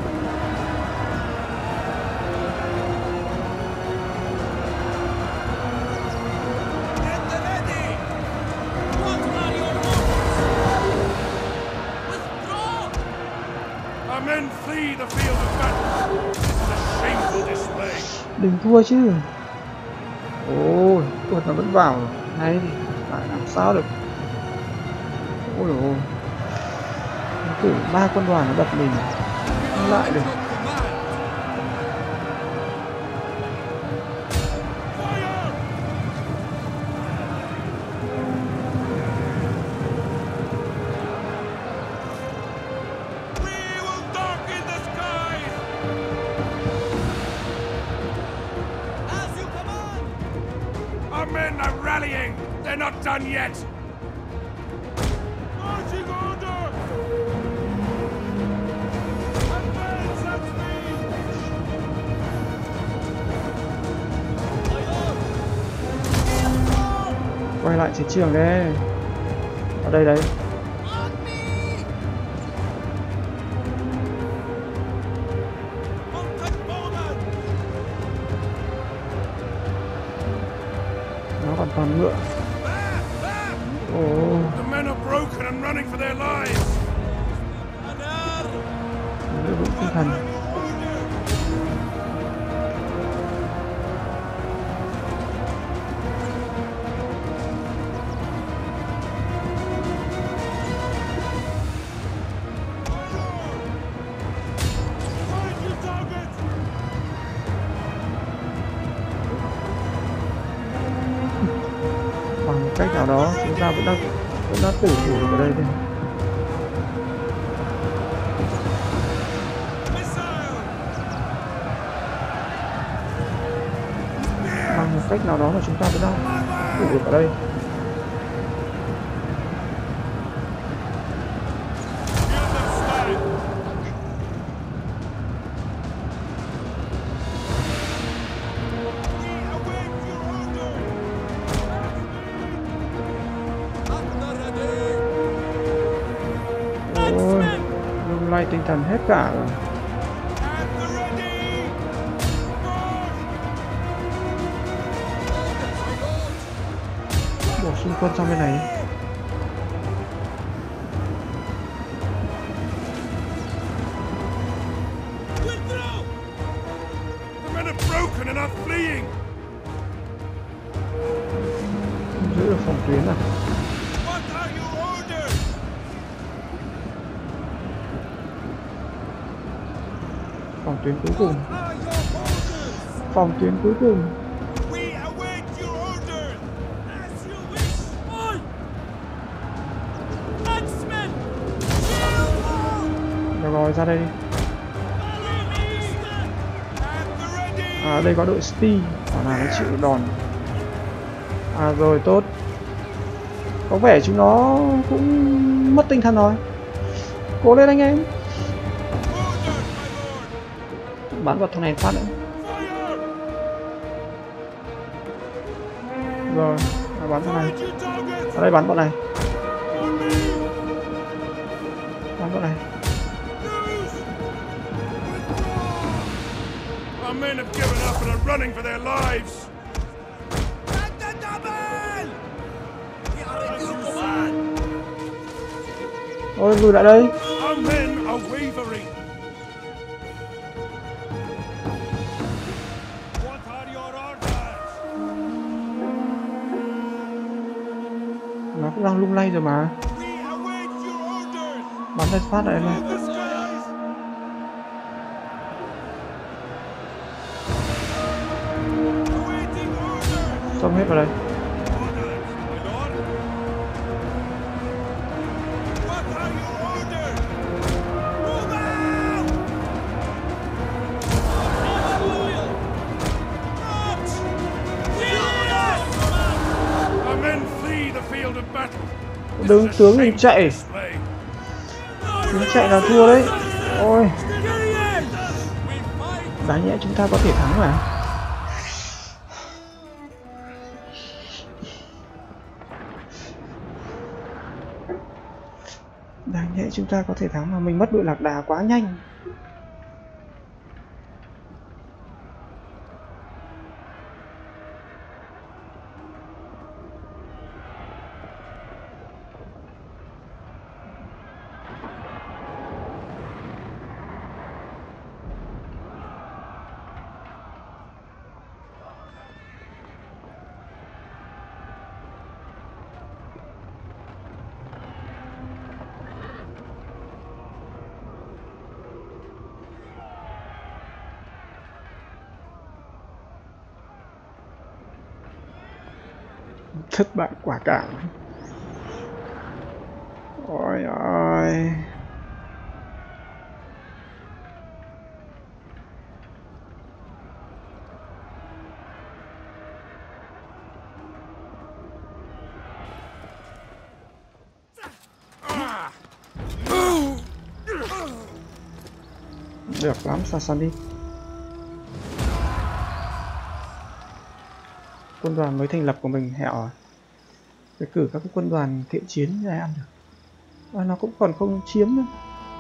At the ready! What are your orders? Withdraw. Our men flee the field of battle. This is a shameful display. Đừng thua chứ. Ôi, tuột nó vẫn vào. Hay thì phải làm sao được. Ôi dồi ôi. Thử 3 quân đoàn nó đập mình. Không lại được. Fire! We will darken the skies! As you command. Our men are rallying! They're not done yet! Marching order! Advance at speed! Quay lại chiến trường đây. Ở đây đấy. On me. Mounted bowmen! Nó còn toàn ngựa. Back! Back! Ồ, The men are broken and running for their lives! giữ vững tinh thần. Find your target! Bằng một cách nào đó chúng ta vẫn đã tử thủ được ở đây thôi. Missile! Bằng một cách nào đó mà chúng ta vẫn đang tử được ở đây. Shield them stand! We await your order! At the ready. Ôi, lung lay tinh thần hết cả rồi. At the ready! March! Bổ sung quân sang bên này. Withdraw! The men are broken and are fleeing! Không giữ được phòng tuyến à? What are your orders? Phòng tuyến cuối cùng. Are your orders? Phòng tuyến cuối cùng. We await your orders! As you wish! Oi! Rồi ra đây đi. À đây có đội Steve, quả nào nó chịu đòn. À rồi tốt. Có vẻ chúng nó cũng mất tinh thần rồi. Cố lên anh em. Bắn vào thằng này phát nữa. Rồi, bắn thằng này. Ở đây bắn bọn này. Bắn bọn này. Our men have given up and are running for their lives. Ôi lùi lại đây. Our men are wavering. What are your orders? Nó cũng đang lung lay rồi mà. We await your orders. Bắn lên phát lại này. The skies. Awaiting orders. Xong hết vào đây. Orders, my lord. What are your orders? Move out! Not! Our men flee the field of battle. Đứng tướng mình chạy. Display. Tướng chạy là thua đấy. Ôi. Đáng nhẽ chúng ta có thể thắng mà. Đáng nhẽ chúng ta có thể thắng mà mình mất đội lạc đà quá nhanh. Thất bại quả cảm. Ôi ôi. Được lắm Sassanid. Quân đoàn mới thành lập của mình hẹo rồi. Phải cử các cái quân đoàn thiện chiến như này ăn được. Và nó cũng còn không chiếm nữa.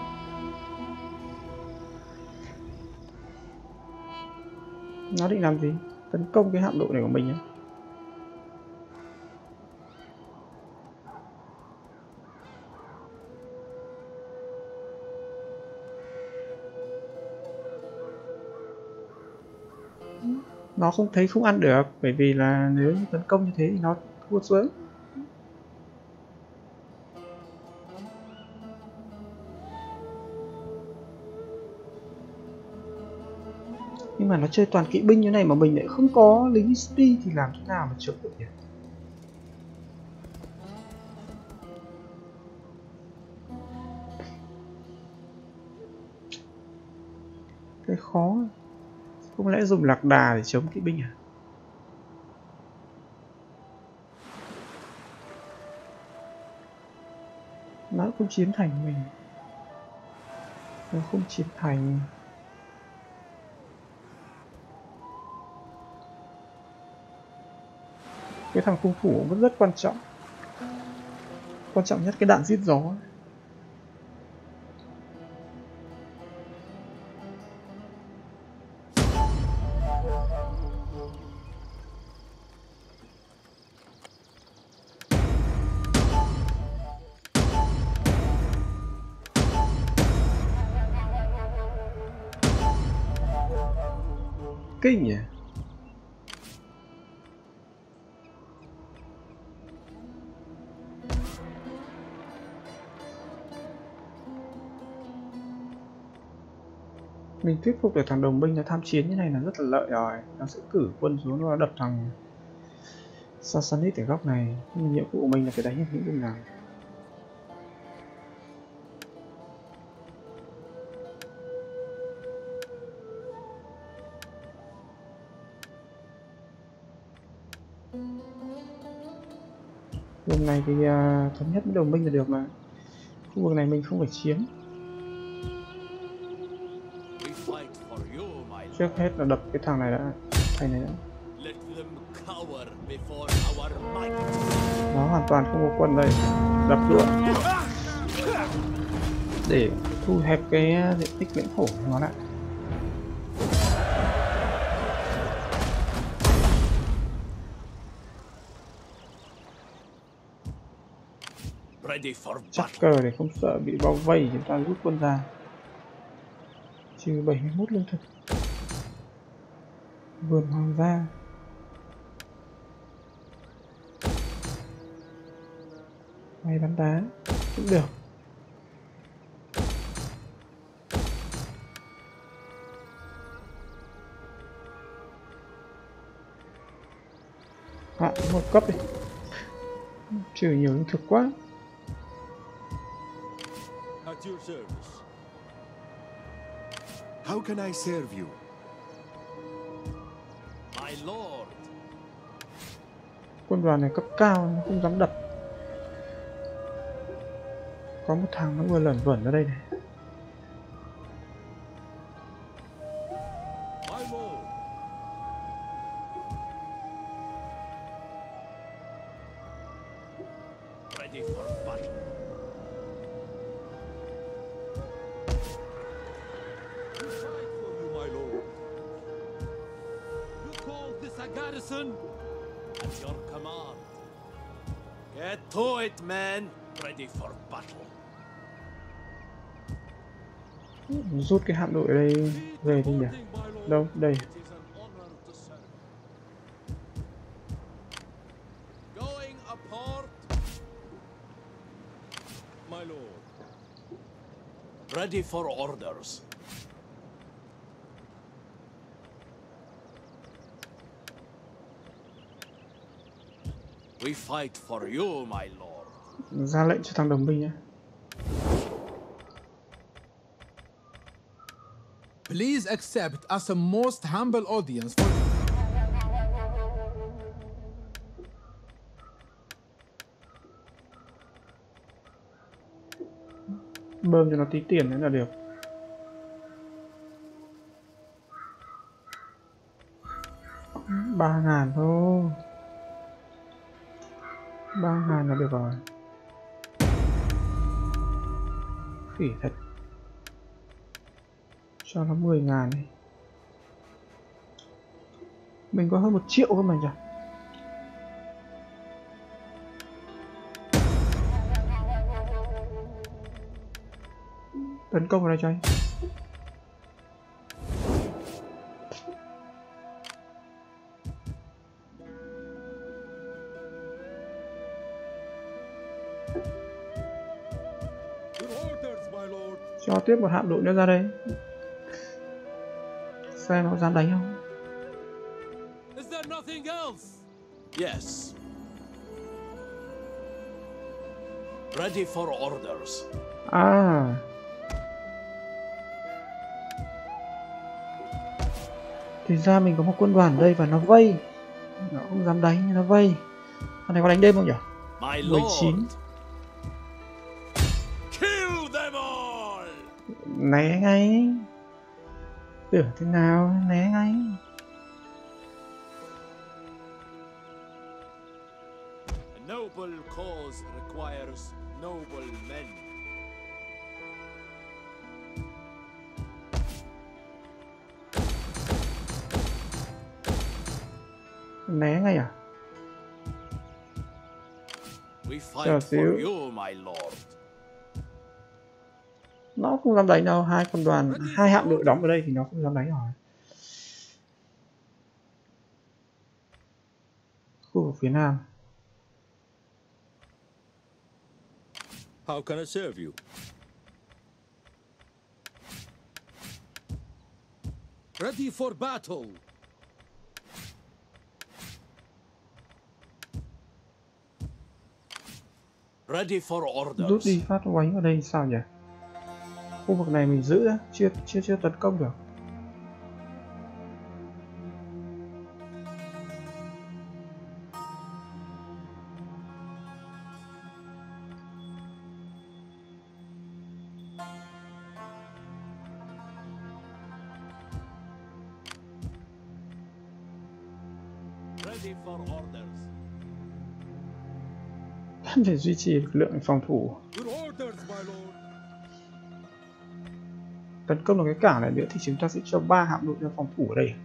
Nó định làm gì? Tấn công cái hạm đội này của mình ấy. Nó không thấy không ăn được, bởi vì là nếu như tấn công như thế thì nó thua xuống. Nhưng mà nó chơi toàn kỵ binh như này mà mình lại không có lính Steve thì làm thế nào mà chống được nhỉ? Cái khó. Không lẽ dùng lạc đà để chống kỵ binh à? Nó không chiến thành mình. Nó không chiến thành. Cái thằng cung thủ vẫn rất quan trọng. Quan trọng nhất cái đạn giết gió. Kinh nhỉ? Mình thuyết phục được thằng đồng minh nó tham chiến như này là rất là lợi rồi. Nó sẽ cử quân xuống nó đập thằng Sassanid ở góc này. Nhưng mà nhiệm vụ của mình là phải đánh những vùng nào. Vùng này thì thống nhất với đồng minh là được mà. Khu vực này mình không phải chiếm. We fight for you, my lord. Trước hết là đập cái thằng này đã. Thằng này đã. Let them cower before our might. Nó hoàn toàn không có quân đây. Đập luôn. Để thu hẹp cái diện tích lãnh thổ của nó lại. Ready for Chắc battle. cờ để không sợ bị bao vây, chúng ta rút quân ra. Trừ 71 lương thực. Vườn hoàng gia. Máy bắn đá cũng được. Hạ một cấp đi. Trừ nhiều lương thực quá. At your service. How can I serve you? My lord. Quân đoàn này cấp cao, nó không dám đập. Có một thằng nó vừa lẩn vẩn ở đây này. My lord. Ready for battle. We fight for you, my lord. You call this a garrison? At your command. Get to it, men. Ready for battle. Rút cái hạm đội ở đây về đi nhỉ? Đâu? Đây. It is an honor to serve. Going a port. My lord. Ready for orders. We fight for you, my lord. Ra lệnh cho thằng đồng minh nhé. Please accept as a most humble audience for Bơm cho nó tí tiền nữa là được. Ba ngàn thôi. 3.000 là được rồi. Phỉ thật. Cho nó 10.000 đi. Mình có hơn 1 triệu cơ mà nhỉ. Tấn công vào đây cho anh. Your orders, my lord. Cho tiếp một hạm đội nữa ra đây. Xem nó dám đánh không. Is there nothing else? Yes. Ready for orders. À. Thì ra mình có một quân đoàn ở đây và nó vây. Nó không dám đánh nhưng nó vây. Thằng này có đánh đêm không nhỉ? My 19. lord. Kill them all. Né ngay. Tưởng thế nào né ngay. A noble cause requires noble men. Né ngay à? We Chờ fight xíu. for you, my lord. Nó không dám đánh đâu. Hai quân đoàn, hai hạm đội đóng ở đây thì nó không dám đánh rồi. Khu vực phía nam. How can I serve you? Ready for battle. Ready for Rút orders. đi phát oánh ở đây sao nhỉ? Khu vực này mình giữ á, chưa tấn công được. Ready for orders. Để duy trì lực lượng phòng thủ. Your orders, my lord. Tấn công được cái cảng này nữa thì chúng ta sẽ cho 3 hạm đội ra phòng thủ ở đây.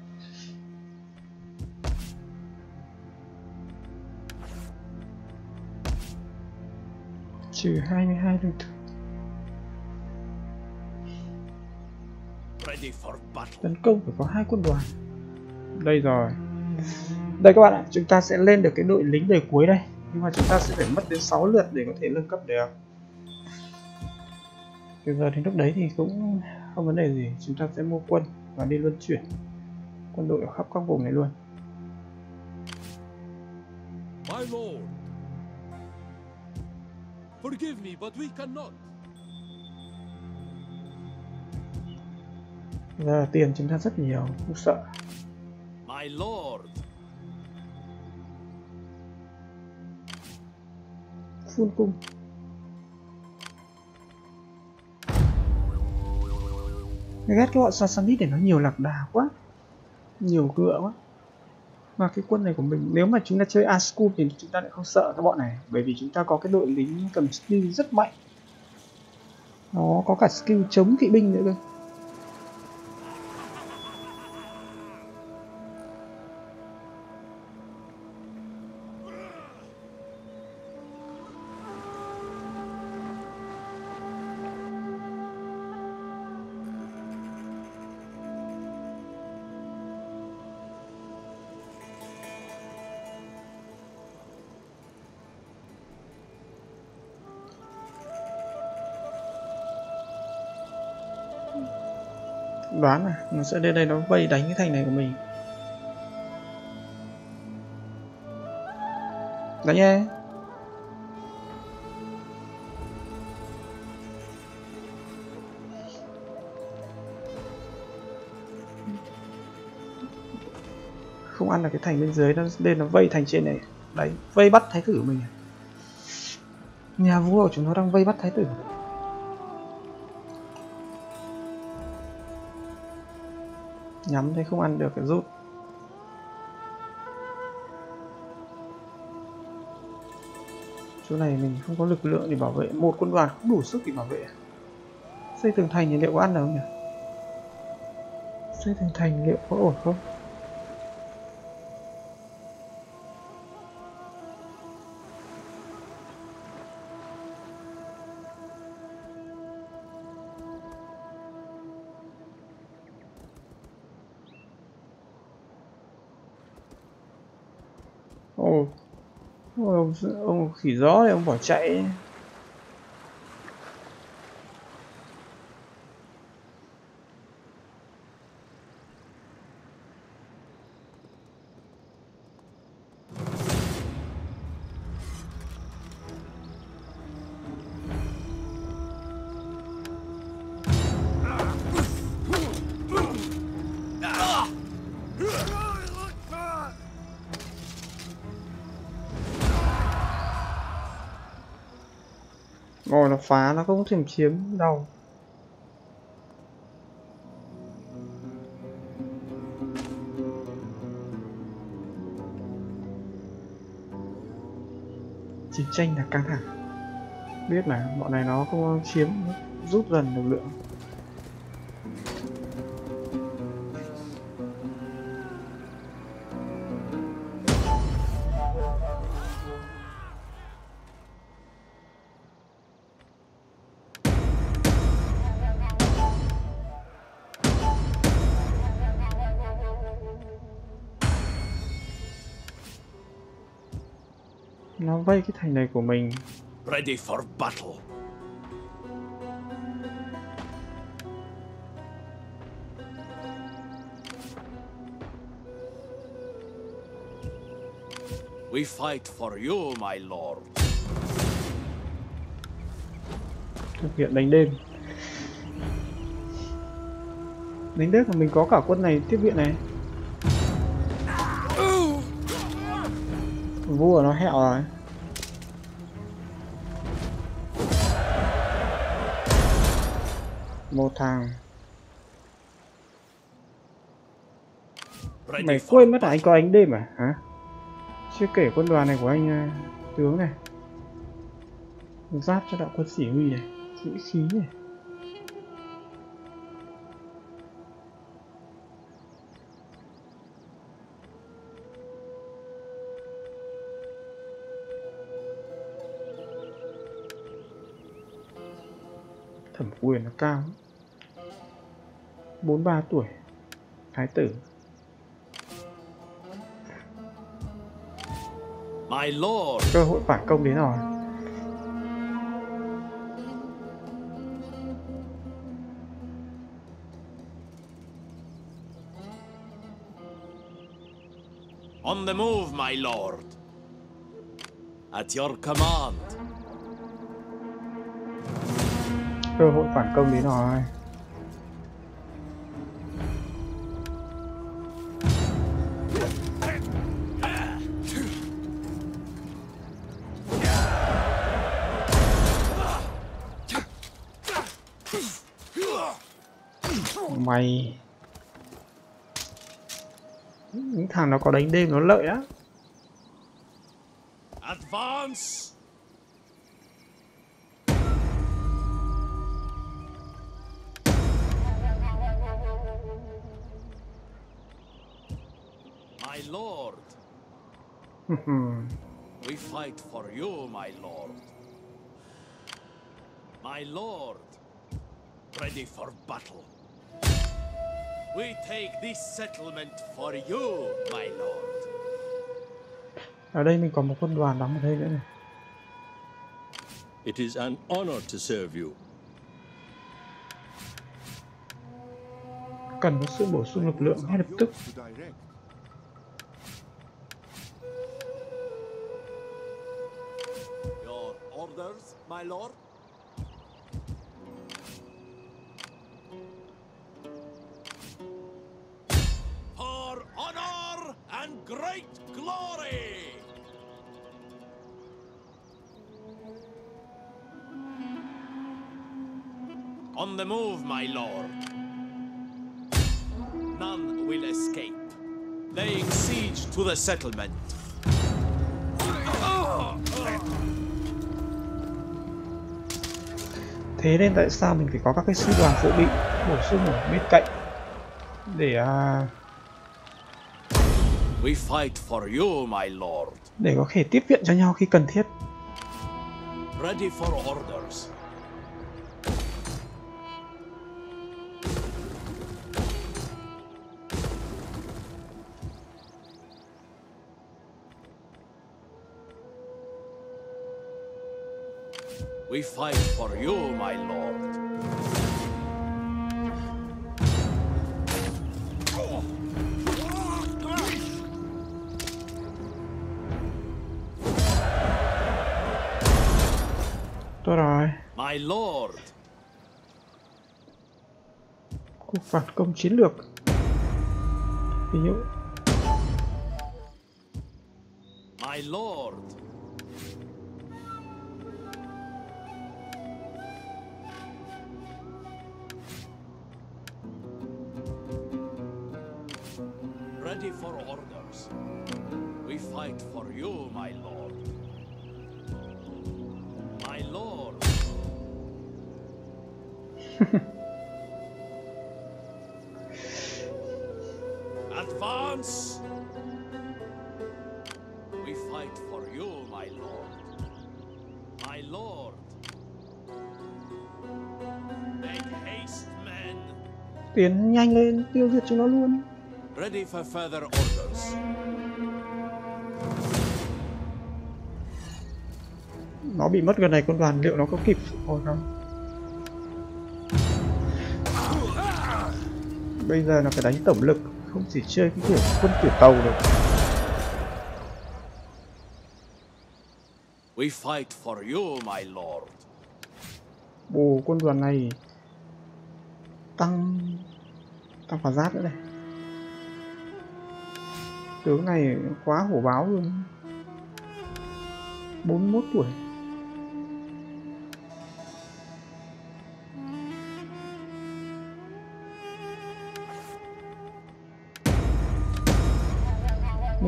Trừ 22 lương thực. Ready for battle. Tấn công phải có 2 quân đoàn. Đây rồi. Đây các bạn ạ, chúng ta sẽ lên được cái đội lính đời cuối đây. Nhưng mà chúng ta sẽ phải mất đến 6 lượt để có thể nâng cấp được. Bây giờ đến lúc đấy thì cũng không vấn đề gì. Chúng ta sẽ mua quân và đi luân chuyển quân đội ở khắp các vùng này luôn. My lord. Forgive me, but we cannot. Giờ tiền chúng ta rất nhiều, không sợ. My lord. Phun cung. Ghét cái bọn Sassanid để nó nhiều lạc đà quá, nhiều ngựa quá. Mà cái quân này của mình, nếu mà chúng ta chơi Ascul thì chúng ta lại không sợ các bọn này, bởi vì chúng ta có cái đội lính cầm skill rất mạnh. Nó có cả skill chống kỵ binh nữa cơ. Đoán là nó sẽ đến đây nó vây đánh cái thành này của mình. Đánh nhé. Không ăn là cái thành bên dưới, nó lên nó vây thành trên này. Đấy, vây bắt thái tử của mình. Nhà vua của chúng nó đang vây bắt thái tử. Nhắm thấy không ăn được cái rút. Chỗ này mình không có lực lượng để bảo vệ, một quân đoàn không đủ sức để bảo vệ. Xây tường thành thì liệu có ăn được không nhỉ? Xây tường thành liệu có ổn không? Ông khỉ gió này ông bỏ chạy. Ồ, nó phá, nó không thể chiếm đâu. Chiến tranh là căng thẳng. Biết mà, bọn này nó không chiếm, nó rút dần lực lượng. Nó vây cái thành này của mình. Ready for battle. We fight for you, my lord. Thực hiện đánh đêm. Đánh đêm của mình có cả quân này tiếp viện này. Vua nó hẹo rồi. Một thằng. Mày quên mất là anh có ánh đêm à? Hả? Chưa kể quân đoàn này của anh tướng này, giáp cho đạo quân chỉ huy này, vũ khí này. Thẩm quyền nó cao lắm. 43 tuổi, thái tử. My lord. Cơ hội phản công đến rồi. On the move, my lord. At your command. Cơ hội phản công đến rồi. Mày, những thằng nó có đánh đêm nó lợi á. Advance. My lord. We fight for you, my lord. My lord. Ready for battle. We take this settlement for you, my lord. Ở đây mình có một quân đoàn đóng ở đây nữa này. It is an honor to serve you. Cần có sự bổ sung lực lượng ngay lập tức. To direct. Your orders, my lord? For honor and great glory! On the move, my lord. None will escape. Laying siege to the settlement. Thế nên tại sao mình phải có các cái sư đoàn dự bị bổ sung ở bên cạnh để We fight for you, my lord. để có thể tiếp viện cho nhau khi cần thiết. Ready for orders. We fight for you, my lord. Tốt rồi, My lord. cuộc phản công chiến lược. Ví dụ My lord. Ready for orders. We fight for you, my lord. My lord. Advance. We fight for you, my lord. My lord. Make haste, men. tiến nhanh lên tiêu diệt chúng nó luôn. Ready for further orders. Nó bị mất gần này quân đoàn, liệu nó có kịp phục hồi không? Bây giờ nó phải đánh tổng lực, không chỉ chơi cái kiểu quân tiểu tàu được. We fight for you, my lord. Bù quân đoàn này tăng phá giáp nữa này. Tướng này quá hổ báo luôn. 41 tuổi.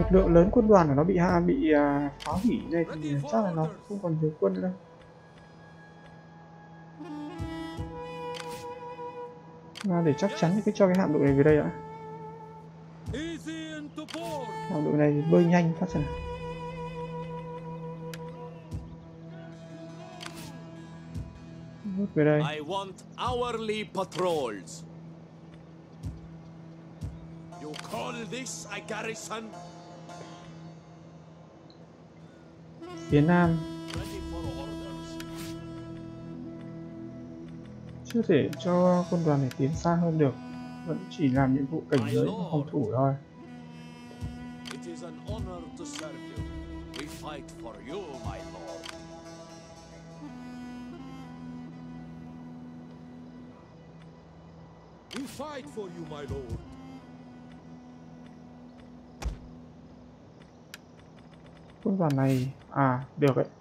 một lượng lớn quân đoàn của nó bị phá hủy đây thì chắc là nó không còn nhiều quân đâu. Và để chắc chắn thì cứ cho cái hạm đội này về đây đã. Hạm đội này bơi nhanh phát xem nào. Rút về đây. I want hourly patrols. You call this a garrison? Phía Nam Ready for orders. chưa thể cho quân đoàn này tiến xa hơn được, vẫn chỉ làm nhiệm vụ cảnh giới và phòng thủ thôi. It is an honor to serve you. We fight for you, my lord. We fight for you, my lord. Quân đoàn này được đấy.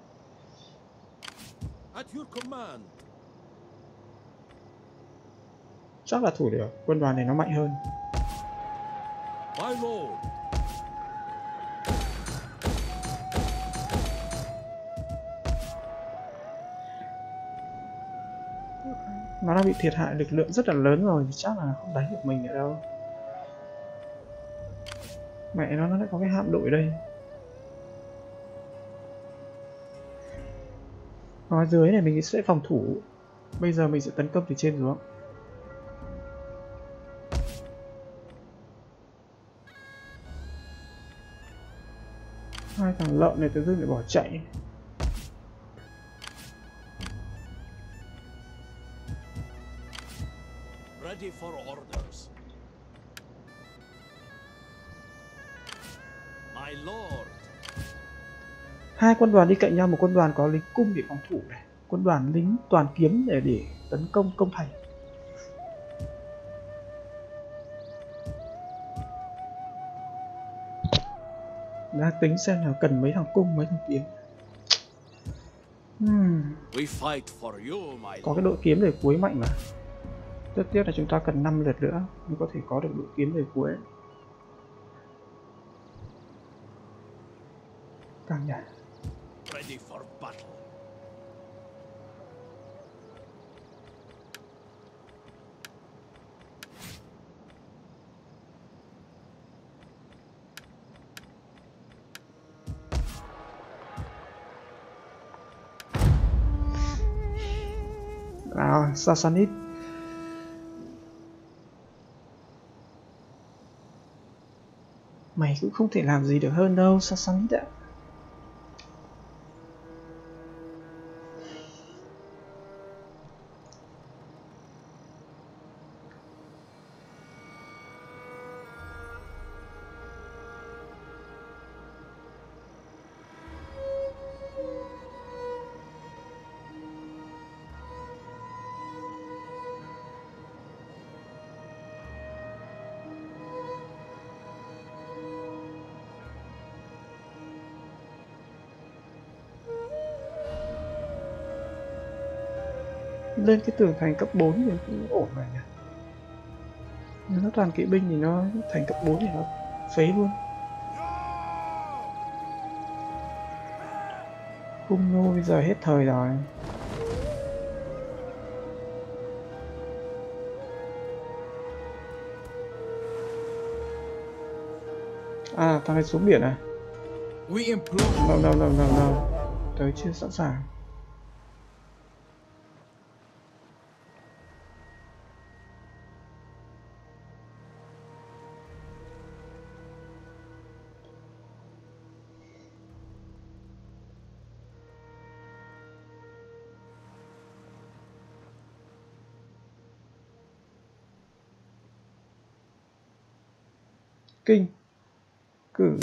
At your command. Chắc là thủ được, quân đoàn này nó mạnh hơn. My lord. Nó đã bị thiệt hại lực lượng rất là lớn rồi thì chắc là không đánh được mình nữa đâu. Mẹ nó lại có cái hạm đội đây. Ở dưới này mình sẽ phòng thủ. Bây giờ mình sẽ tấn công từ trên xuống. Hai thằng lợn này tự dưng lại bỏ chạy. Ready for orders. My lord. Hai quân đoàn đi cạnh nhau, một quân đoàn có lính cung để phòng thủ này, quân đoàn lính toàn kiếm để tấn công công thành. Đã tính xem là cần mấy thằng cung mấy thằng kiếm. We fight for you, my Có lord. cái đội kiếm để cuối mạnh mà. Rất tiếc là chúng ta cần 5 lượt nữa mới có thể có được đội kiếm về cuối. Càng nhả. Ready for battle. Nào, Sassanid. Mày cũng không thể làm gì được hơn đâu, Sassanid ạ. Lên cái tường thành cấp 4 thì cũng ổn rồi nhỉ. Nó toàn kỵ binh thì nó thành cấp 4 thì nó phế luôn. Cung nô bây giờ hết thời rồi. À, thằng này xuống biển à? We implore. No. Tới chưa sẵn sàng. Kinh cử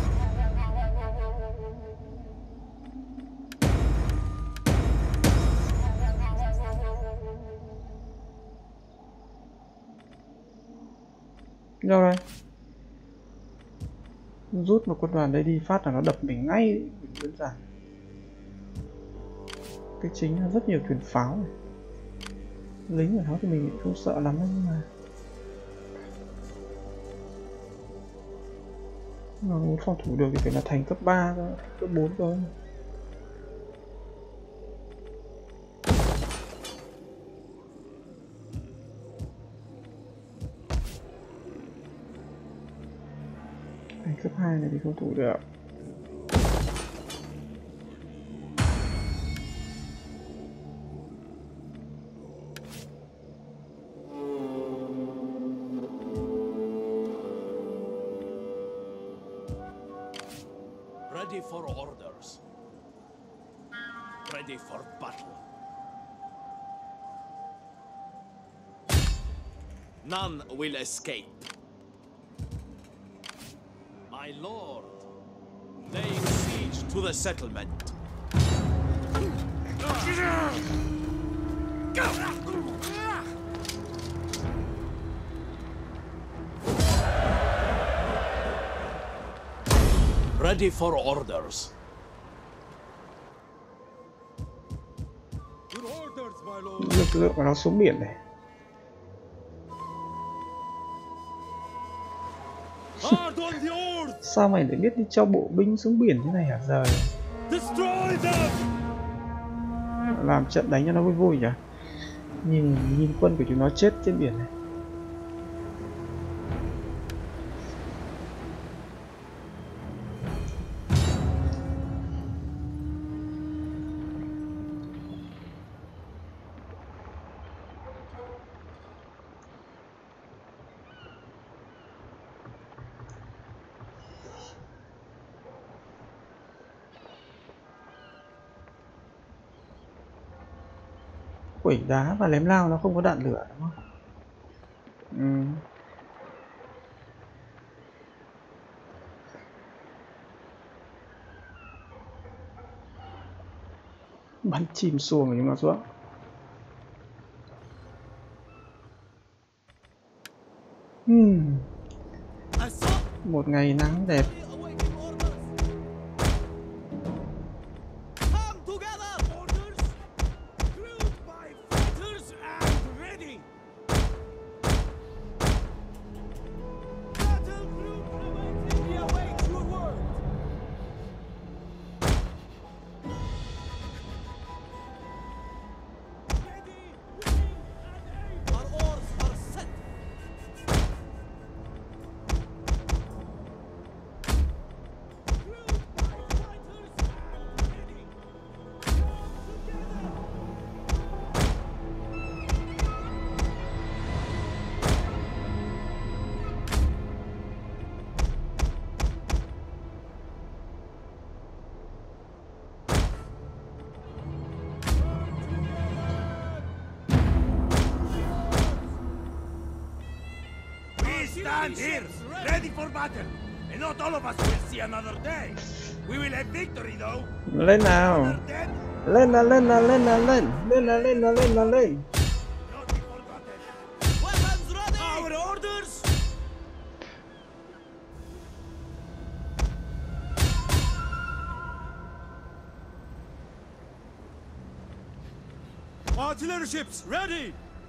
đâu đây, rút một quân đoàn đây đi phát là nó đập mình ngay, đơn giản. Cái chính là rất nhiều thuyền pháo này. Lính của nó thì mình không sợ lắm nhưng mà Mà muốn phòng thủ được thì phải là thành cấp 3 cơ, cấp 4 cơ. Thành cấp 2 này thì không thủ được. Ready for orders. Ready for battle. None will escape. My lord, laying siege to the settlement. Ready for orders. Good orders, my lord. Lực lượng của nó xuống biển này. Hard on the oars. Sao mày lại biết đi cho bộ binh xuống biển thế này hả giờ? Destroy them. Làm trận đánh cho nó vui vui nhỉ? Nhìn quân của chúng nó chết trên biển này. Quẩy đá và lém lao nó không có đạn lửa đúng không? Bắn chìm xuồng của chúng nó xuống. Một ngày nắng đẹp. Stand here, ready for battle, and not all of us will see another day. We will have victory though. Lên nào. Lên nào, lên nào, lên nào, lên. Lên nào, lên nào, lên nào, lên. Not be forgotten. Weapons ready! Our orders! Artillery ships ready.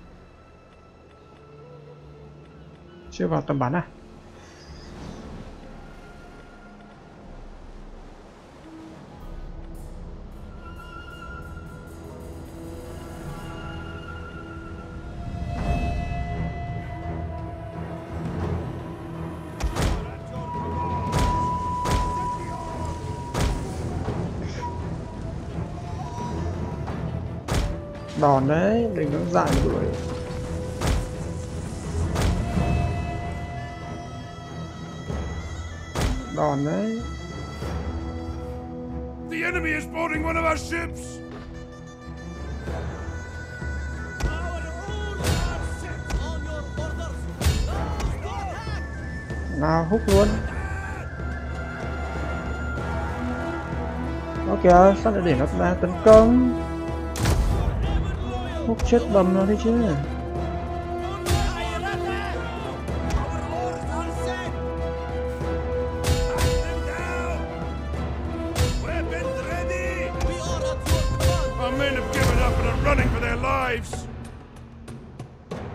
Chưa vào tầm bắn à? Đòn đấy, đừng có dại đuổi. Đòn đấy. The enemy is boarding one of our ships. Our orders are set on your orders. To attack! Nào hút luôn. Nó kìa, sao lại để nó ra tấn công? Hút chết bầm nó đấy chứ.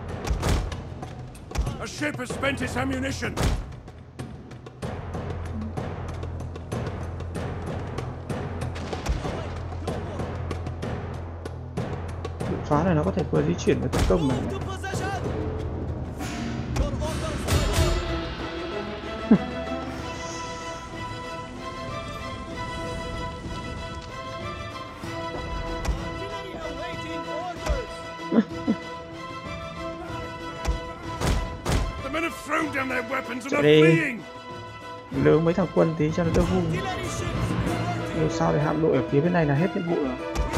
A ship has spent its ammunition. pháo này nó có thể vừa di chuyển và tấn công mà. Chạy đi. Lỡ mấy thằng quân tí cho nó đỡ vui. Dù sao để hạm đội ở phía bên này là hết nhiệm vụ rồi.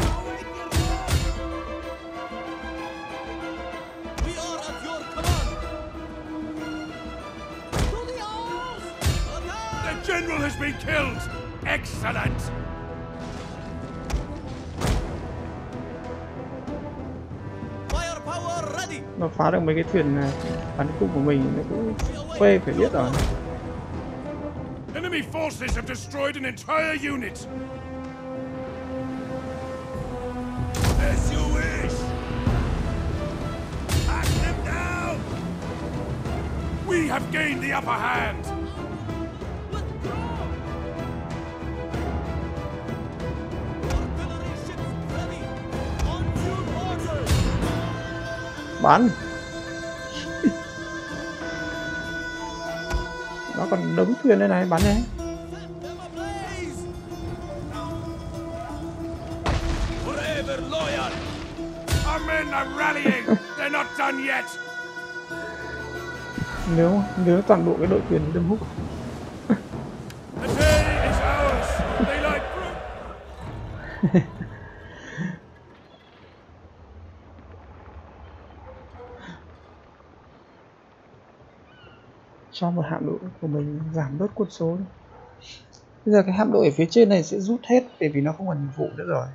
The general has been killed. Excellent. Nó phá được mấy cái thuyền bắn cung của mình nó cũng phê phải biết rồi. Enemy forces have destroyed an entire unit. As you wish. Hack them down. We have gained the upper hand. Bắn. Nó còn đống thuyền đây này, bắn đi. Forever loyal. Our men are rallying. They're not done yet. Nếu toàn bộ cái đội thuyền đâm húc. The day is ours. They like cho một hạm đội của mình giảm bớt quân số. Bây giờ cái hạm đội ở phía trên này sẽ rút hết bởi vì nó không còn nhiệm vụ nữa rồi.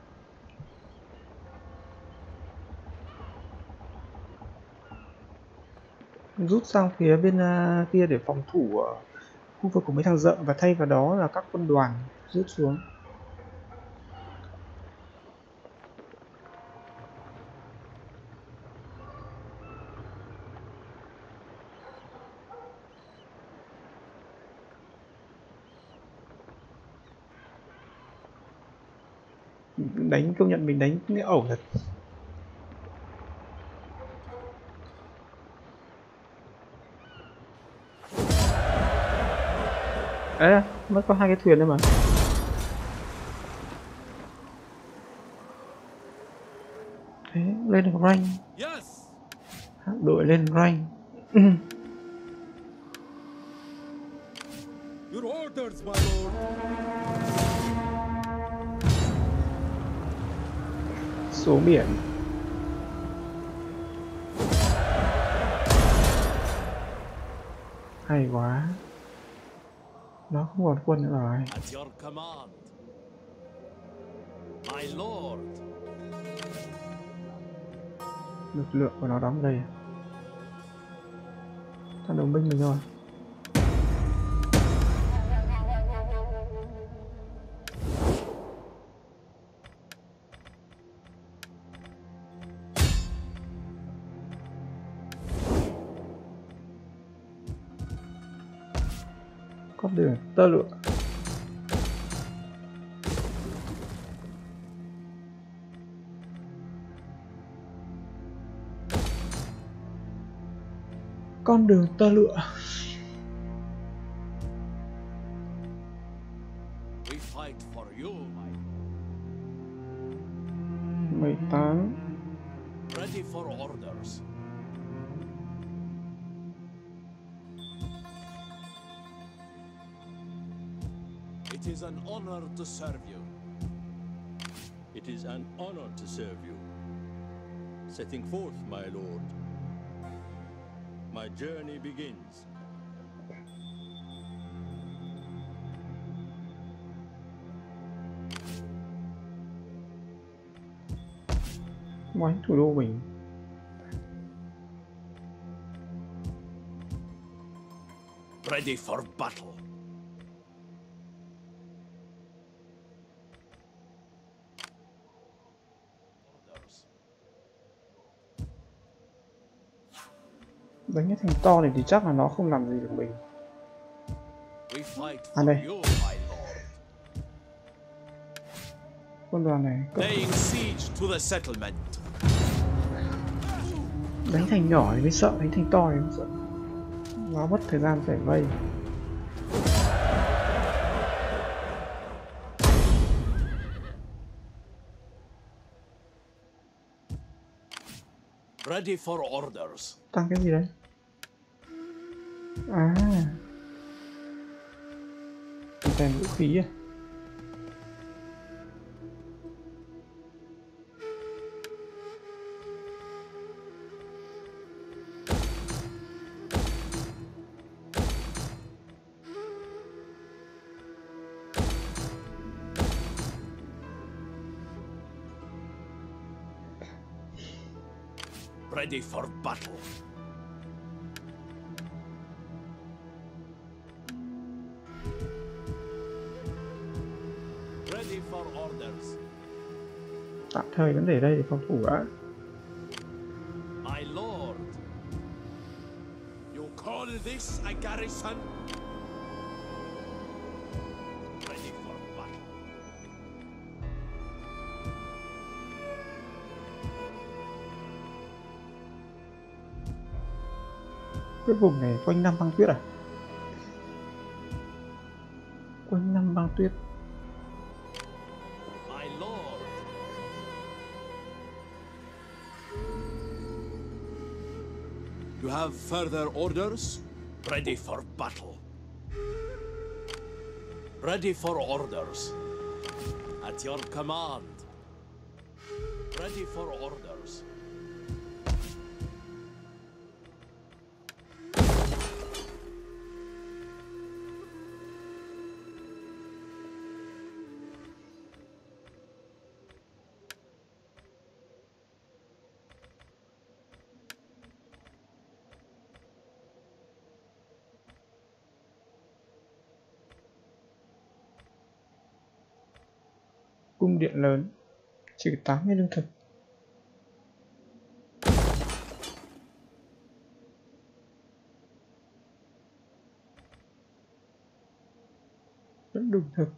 Rút sang phía bên kia để phòng thủ ở khu vực của mấy thằng rợn và thay vào đó là các quân đoàn rút xuống. Đánh, công nhận mình đánh cái ẩu thật. Đấy, mới có hai cái thuyền đấy mà. Thế, lên được rank. Hạm đội lên rank. Your orders, my lord. Số biển. Hay quá. Nó không còn quân nữa rồi. At your command, my lord. Lực lượng của nó đóng đây. Thằng đồng binh mình rồi. Con đường tơ lụa. Con đường tơ lụa. We fight for you, my 18. ready for orders. It is an honor to serve you. It is an honor to serve you. Setting forth, my lord. My journey begins. Đánh thủ đô mình. Ready for battle. Đánh cái thành to này thì chắc là nó không làm gì được mình. We fight À for đây. you, my lord. Quân đoàn này Laying siege to the settlement. Đánh thành nhỏ thì mới sợ, đánh thành to thì mới sợ. Nó mất thời gian phải vây. Ready for orders. Tăng cái gì đấy? À, rèn vũ khí à? Ready for battle. Ready for orders. Tạm thời vẫn để đây để phòng thủ đã. My lord. You call this a garrison? Ready for battle. Cái vùng này quanh năm băng tuyết à? Quanh năm băng tuyết. My lord. You have further orders? Ready for battle. Ready for orders. At your command. Ready for orders. Cung điện lớn, trừ 80 lương thực. Vẫn đủ thực.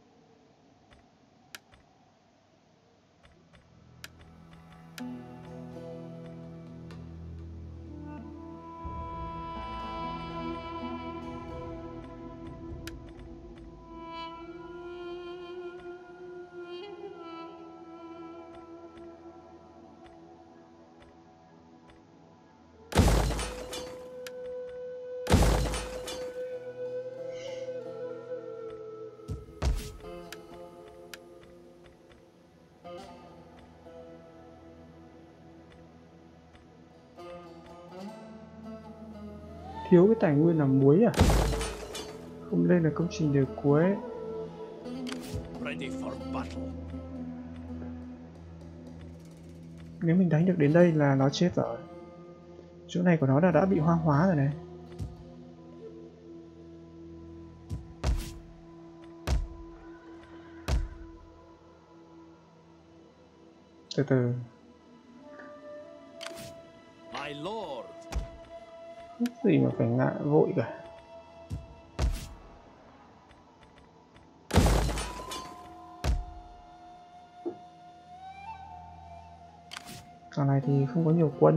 Thiếu cái tài nguyên là muối à? Không lên được công trình đời cuối. Ready for battle. Nếu mình đánh được đến đây là nó chết rồi. Chỗ này của nó là đã bị hoang hóa rồi này. Từ từ. My lord. Gì mà phải ngại vội cả. Còn này thì không có nhiều quân.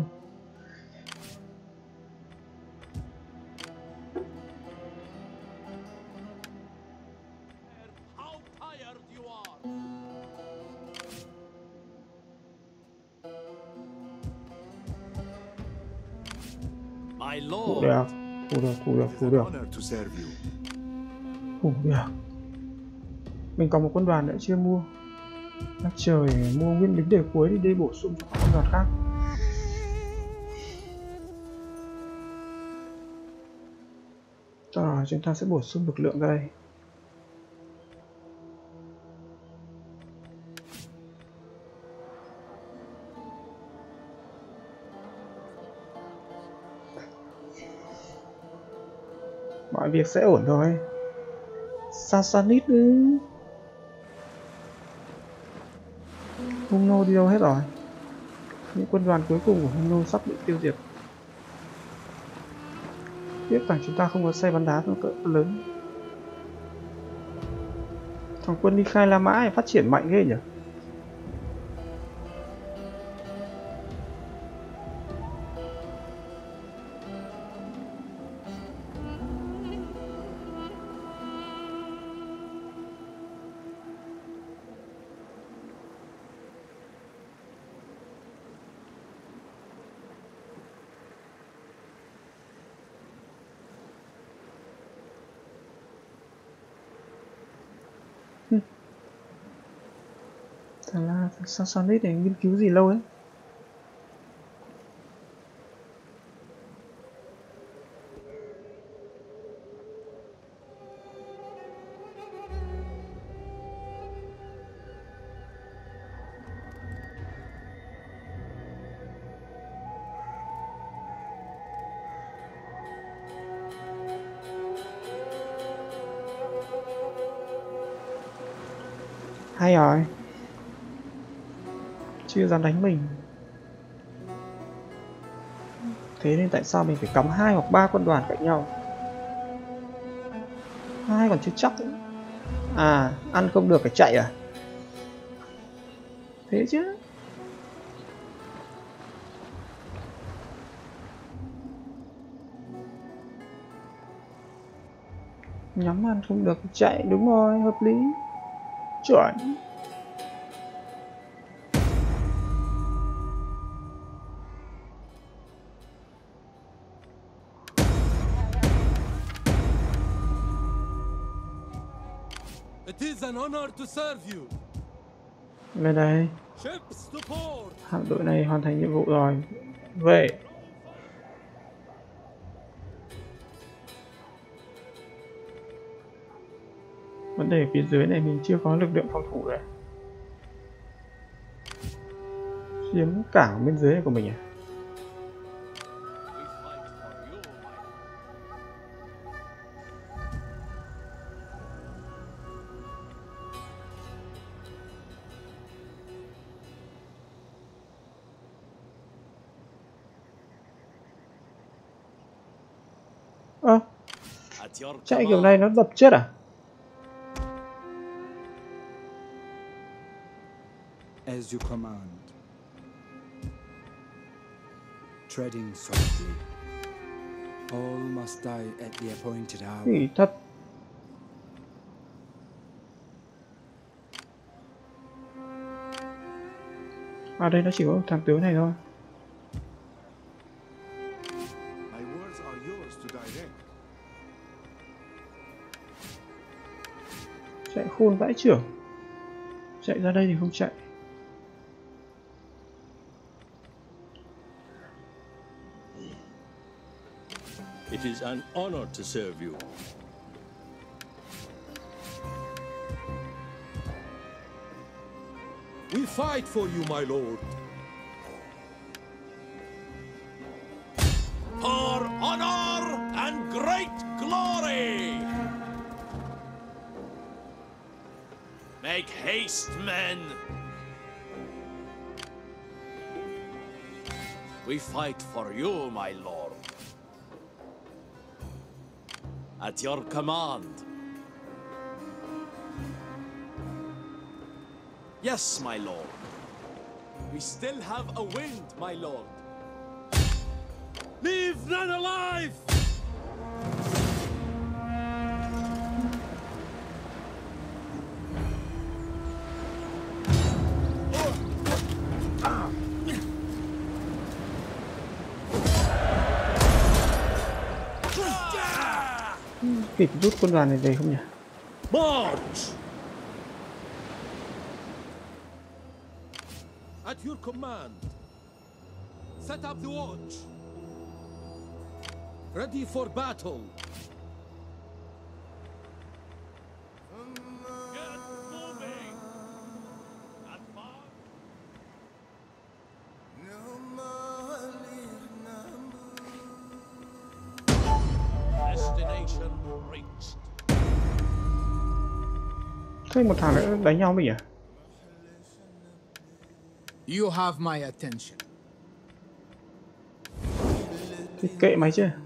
How tired you are. My Thủ lord. được, thủ được, thủ được, It is thủ an được, honor to serve you. thủ được. Mình còn một quân đoàn nữa chưa mua. Đã trời, mua nguyên lính đời cuối đi bổ sung cho các quân đoàn khác. Rồi, chúng ta sẽ bổ sung lực lượng ra đây. Mọi việc sẽ ổn thôi. Sassanid ư? Hung nô đi đâu hết rồi? Những quân đoàn cuối cùng của Hung nô sắp bị tiêu diệt. Tiếc rằng chúng ta không có xe bắn đá cỡ lớn. Thằng quân đi Khai La Mã phát triển mạnh ghê nhỉ? Thằng Sassanids này nghiên cứu gì lâu đấy. Hay rồi. Chưa dám đánh mình. Thế nên tại sao mình phải cắm 2 hoặc 3 quân đoàn cạnh nhau? 2 còn chưa chắc nữa. À, ăn không được phải chạy à? Thế chứ. Nhắm ăn không được chạy, đúng rồi, hợp lý. Chuẩn. It is an honor to serve you. Lên đây. Ships to port. Hạm đội này hoàn thành nhiệm vụ rồi. Về. Vấn đề phía dưới này mình chưa có lực lượng phòng thủ rồi. Chiếm cảng bên dưới này của mình à? Ơ, chạy kiểu này nó đập chết à? As you command. Treading softly. All must die at the appointed hour. Thì thật. À đây nó chỉ có thằng tướng này thôi. My words are yours to direct. Chạy khôn vãi trưởng. Chạy ra đây thì không chạy. It is an honor to serve you. We fight for you, my lord. For honor and great glory. Make haste, men. We fight for you, my lord. At your command. Yes, my lord. We still have a wind, my lord. Leave none alive! Kịp rút quân đoàn này về không nhỉ? March! At your command. Set up the watch. Ready for battle. Get moving. Advance. Destination reached. Thế một thằng nữa đánh nhau mình à? You have my attention. Thì kệ mày chứ.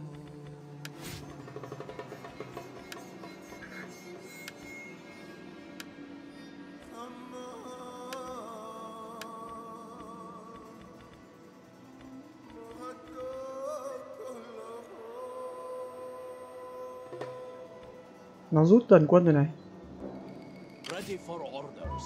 Nó rút toàn quân rồi này. Ready for orders.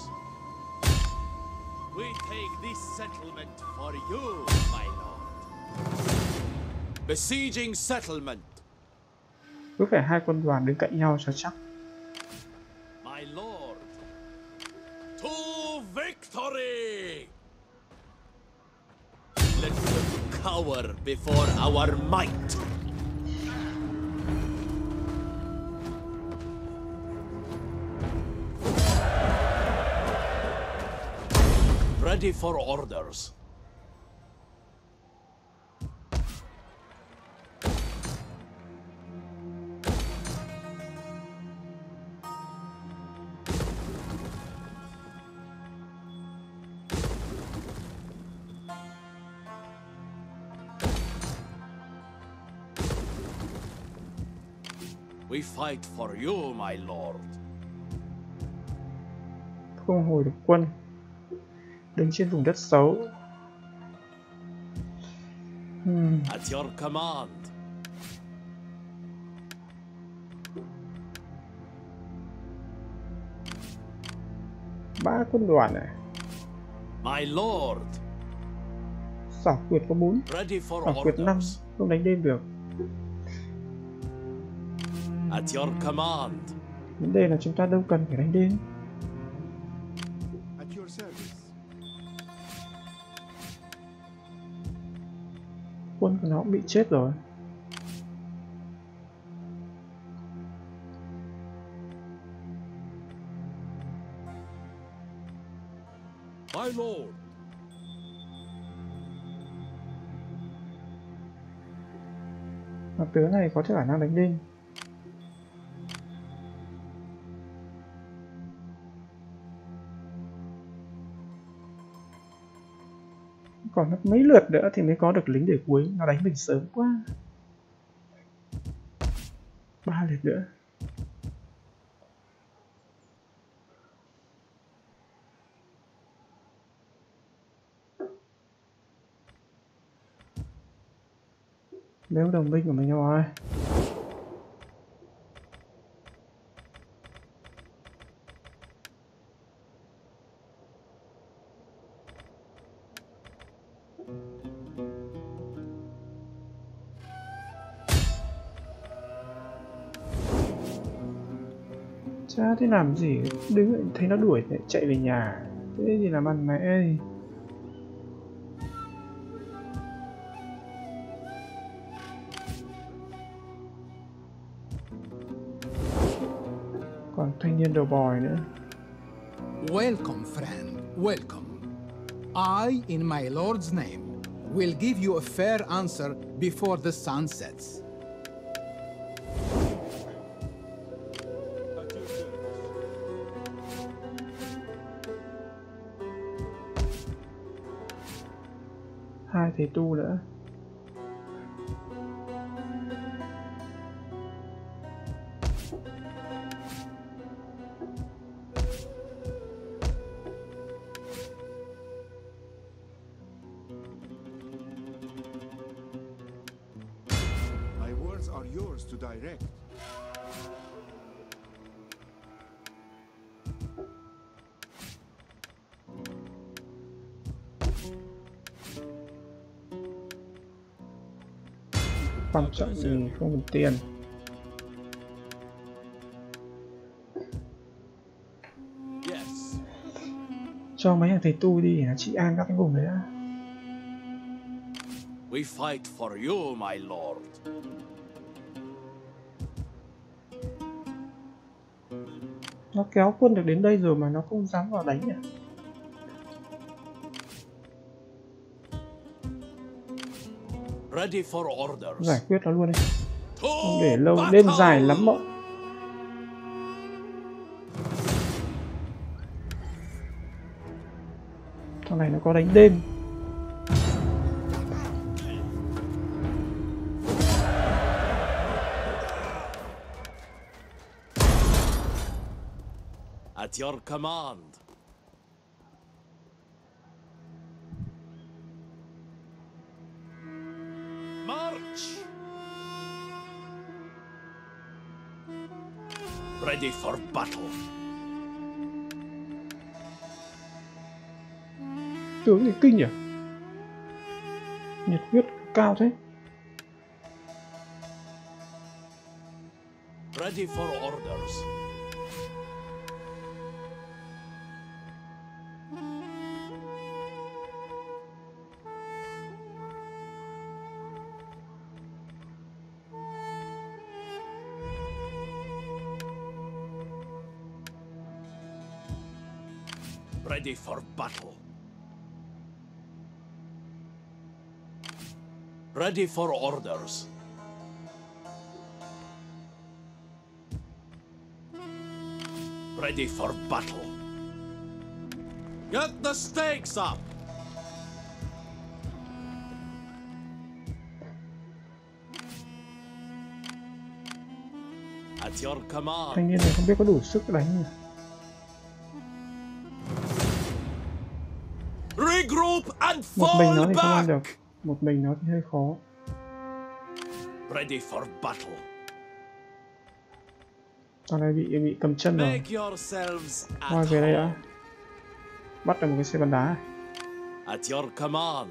We take this settlement for you, my lord. Besieging settlement. Cứ phải 2 quân đoàn đứng cạnh nhau cho chắc. My lord. To victory! Victory! Let them cower before our might. Ready for orders. We fight for you, my lord. Không hồi được quân, đứng trên vùng đất xấu. At your command. Ba quân đoàn này. My lord. Xảo quyệt có 4, Ready for xảo quyệt 5, orders. không đánh đêm được. At your command. Vấn đề là chúng ta đâu cần phải đánh đêm. At your service. Quân của nó cũng bị chết rồi. My lord. Và tướng này có khả năng đánh đêm. Còn mấy lượt nữa thì mới có được lính để cuối, nó đánh mình sớm quá. 3 lượt nữa. Nếu đồng minh của mình rồi. Chả thế làm gì, đứng thấy nó đuổi lại chạy về nhà. Thế gì làm ăn mẹ ơi. Còn thanh niên đầu bòi nữa. Welcome, friend, welcome. I, in my lord's name, will give you a fair answer before the sun sets. At your service. Hai thầy tu nữa. My words are yours to direct. Quan trọng gì không cần tiền. Yes. Cho mấy thằng thầy tu đi để nó trị an các cái vùng đấy đã. We fight for you, my lord. Nó kéo quân được đến đây rồi mà nó không dám vào đánh nhỉ. Ready for orders. Giải quyết nó luôn đi. To Không để lâu, đêm dài battle! lắm mộng. Thằng này nó có đánh đêm. At your command. March! Ready for battle. Tướng gì kinh nhỉ? Nhiệt huyết cao thế. Ready for orders. Ready for battle. Ready for orders. Ready for battle. Get the stakes up. At your command. Thanh niên này không biết có đủ sức đánh nhỉ? Regroup and Một mình nó fall thì không ăn được. back. Một mình nó thì hơi khó. Ready for battle. Tao này bị cầm chân rồi. Make yourselves at Thôi về đây đã. home. Bắt được một cái xe bắn đá. At your command.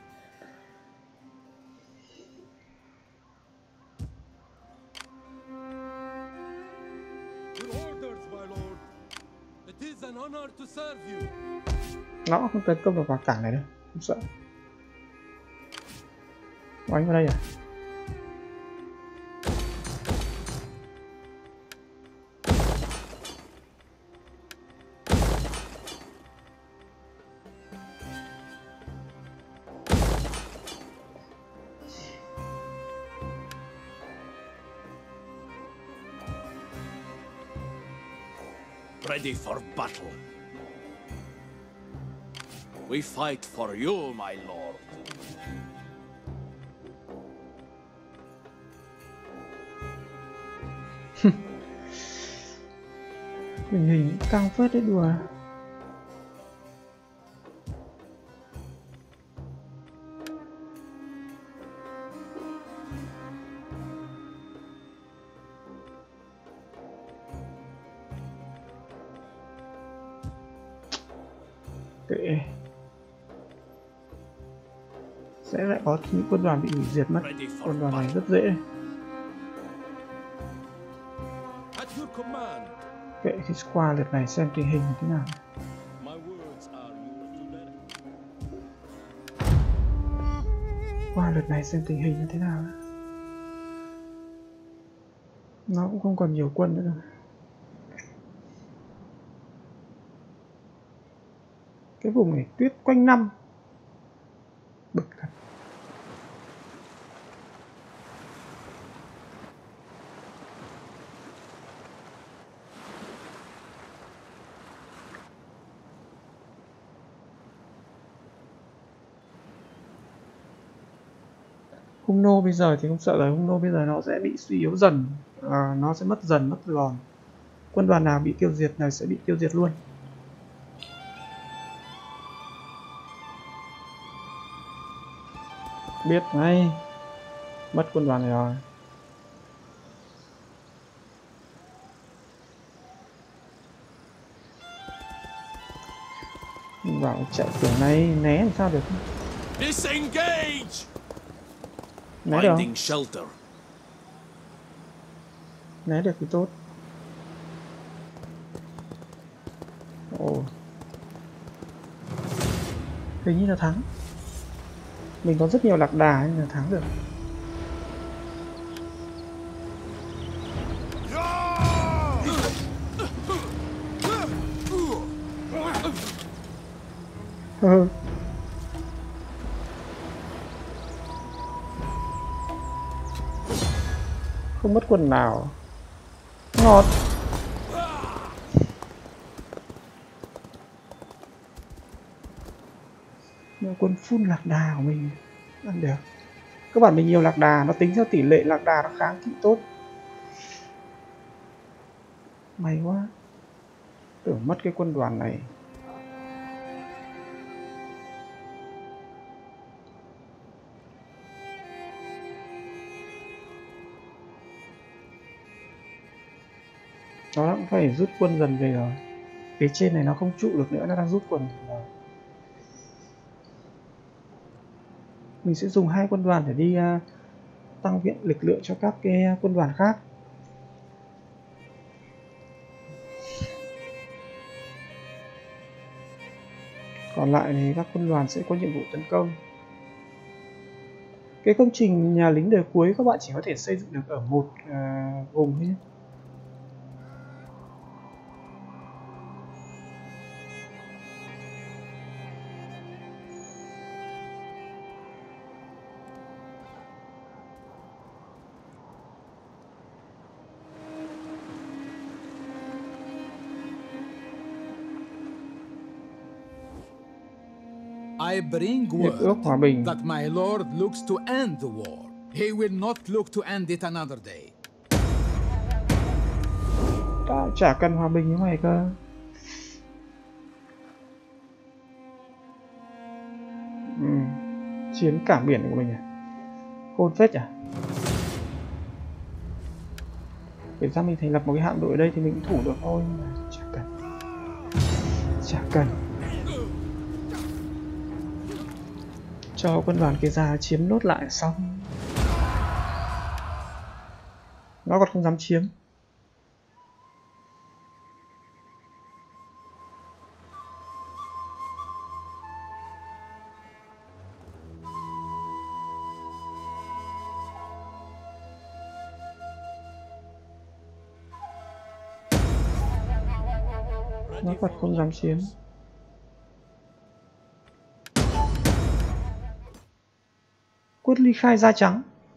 Your orders, my lord. It is an honor to serve you. Nó không tấn công được vào cảng này đâu, không sợ. Đánh vào đây à? Ready for battle. We fight for you, my lord. Tình hình căng phết đấy đùa. Kệ. Sẽ lại có những quân đoàn bị hủy diệt mất. Quân đoàn này rất dễ. At your command. Kệ khi qua lượt này xem tình hình như thế nào. My words are yours to direct. Qua lượt này xem tình hình như thế nào. Nó cũng không còn nhiều quân nữa đâu. Cái vùng này tuyết quanh năm. Bực thật. Hung nô bây giờ thì không sợ rồi, hung nô bây giờ nó sẽ bị suy yếu dần, nó sẽ mất dần, mất lòn. Quân đoàn nào bị tiêu diệt này sẽ bị tiêu diệt luôn. Biết ngay, mất quân đoàn này rồi. Bảo chạy kiểu này né làm sao được? Disengage. Né được, Finding shelter. né được thì tốt. Ồ, hình như là thắng. Mình có rất nhiều lạc đà nên là thắng được. Không mất quân nào. Ngọt. Nhưng quân full lạc đà của mình ăn được. Các bạn mình nhiều lạc đà, nó tính theo tỷ lệ lạc đà nó kháng kỵ tốt. May quá. Tưởng mất cái quân đoàn này. Nó cũng phải rút quân dần về rồi. Phía trên này nó không trụ được nữa, nó đang rút quân rồi. Mình sẽ dùng 2 quân đoàn để đi tăng viện lực lượng cho các cái quân đoàn khác. Còn lại thì các quân đoàn sẽ có nhiệm vụ tấn công. Cái công trình nhà lính đời cuối các bạn chỉ có thể xây dựng được ở một vùng thôi nhé. I bring Hiệp ước hòa bình. word that my lord looks to end the war. He will not look to end it another day. Ta chả cần hòa bình như mày cơ. Chiến cảng biển của mình à? Khôn phết à? Để ra mình thành lập một cái hạm đội ở đây thì mình cũng thủ được thôi, nhưng mà chả cần. Cho quân đoàn kia ra chiếm nốt lại xong. Nó còn không dám chiếm. Nó còn không dám chiếm. Quyết ly khai da trắng.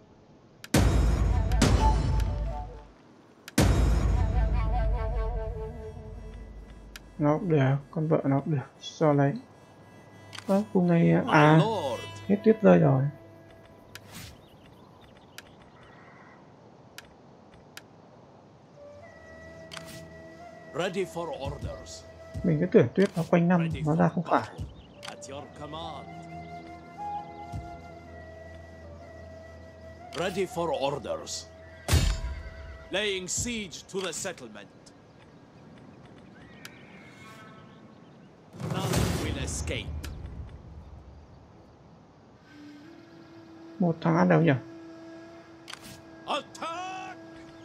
Nó cũng được, con vợ nó cũng được, cho lấy. Cùng này à, hết tuyết rơi rồi. Ready for orders. Mình cứ tưởng tuyết nó quanh năm, nó ra không phải. At your command. Ready for orders. Laying siege to the settlement. None will escape. Một thằng ăn đâu nhỉ? Attack!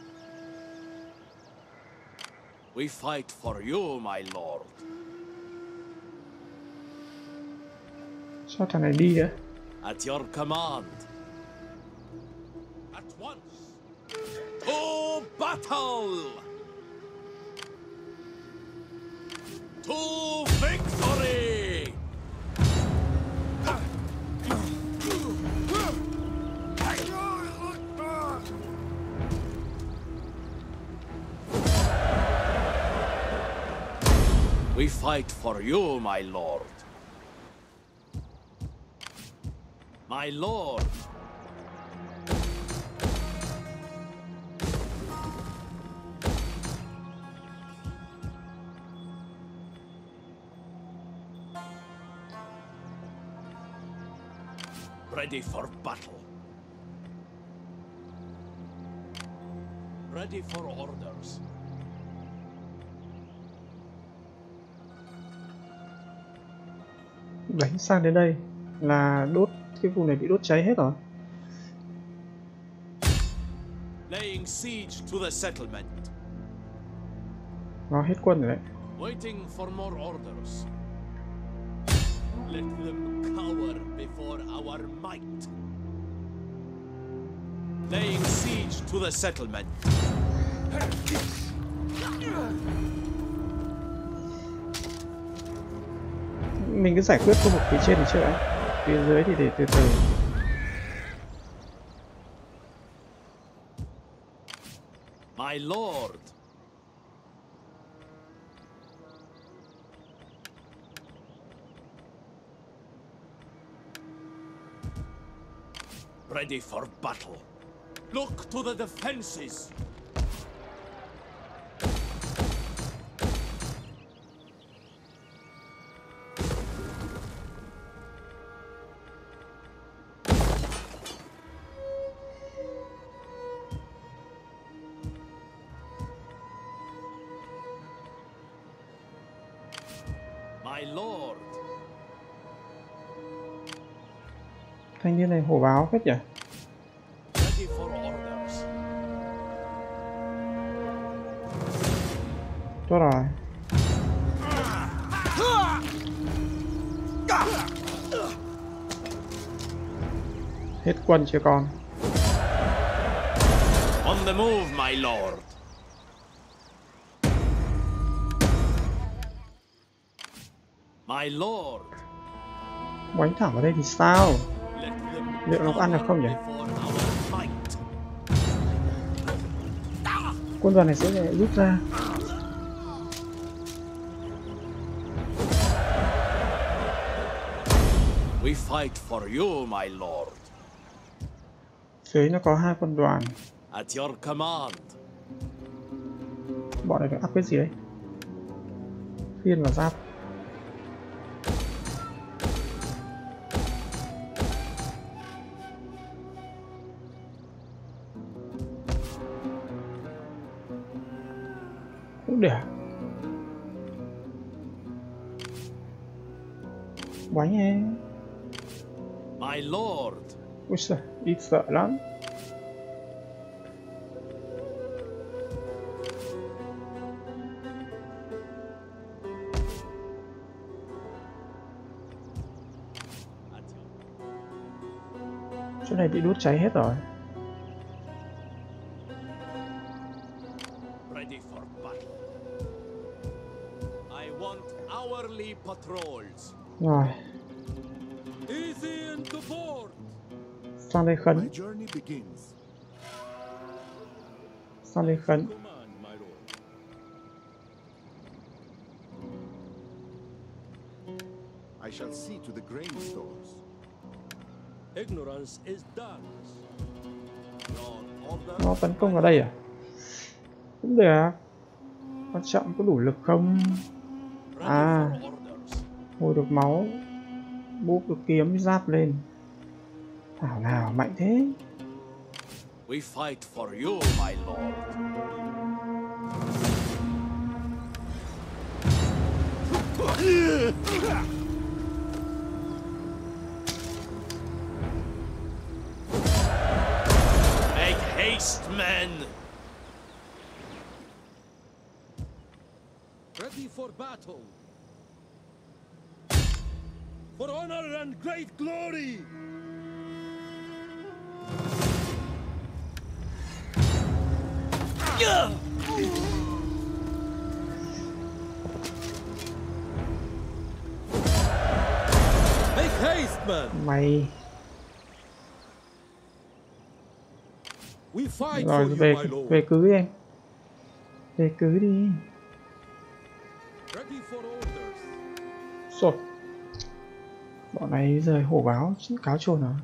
We fight for you, my lord. Sao thằng này đi nữa? At your command. At once. To battle! To victory! We fight for you, my lord. My lord. Ready for battle. Ready for orders. Đánh sang đến đây là đốt, cái vùng này bị đốt cháy hết rồi. Laying siege to the settlement. Nó hết quân rồi đấy. Waiting for more orders. Let them cower before our might. Laying siege to the settlement. Mình cứ giải quyết khu vực phía trên thì chưa ạ. Phía dưới thì để từ từ. My lord. Ready for battle. Look to the defenses. My lord. Thanh niên này hổ báo hết nhỉ? Ready for orders. Tốt rồi. Hết quân chưa con. On the move, my lord. My lord. Đánh thẳng vào đây thì sao? Let them Liệu nó có ăn được không nhỉ? before our might. Quân đoàn này sẽ rút ra. We fight for you, my lord. Dưới nó có 2 quân đoàn. At your command. Bọn này phải up cái gì đấy? Khiên và giáp. Cũng được. Bánh em. My lord. Ui giời, ít sợ lắm. Chỗ này bị đốt cháy hết rồi. Ready for battle. I want hourly patrols. Rồi, Easy into port. sang đây My khấn, journey begins. sang đây khấn. Command, my lord. I shall see to the grain stores. Ignorance is darkness. Your order. Nó tấn công vào đây à? Cũng được. Quan trọng có đủ lực không? Ready À. for orders. Hồi được máu, búp được kiếm giáp lên. Thảo nào mạnh thế. We fight for you, my lord. Make haste, men! Ready for battle. For honor and great glory. Make haste, man. Mày We fight rồi for you, về my lord. về cứ đi em. Về cứ đi. Ready for orders. Rồi. Bọn này rời hổ báo cáo trồn à?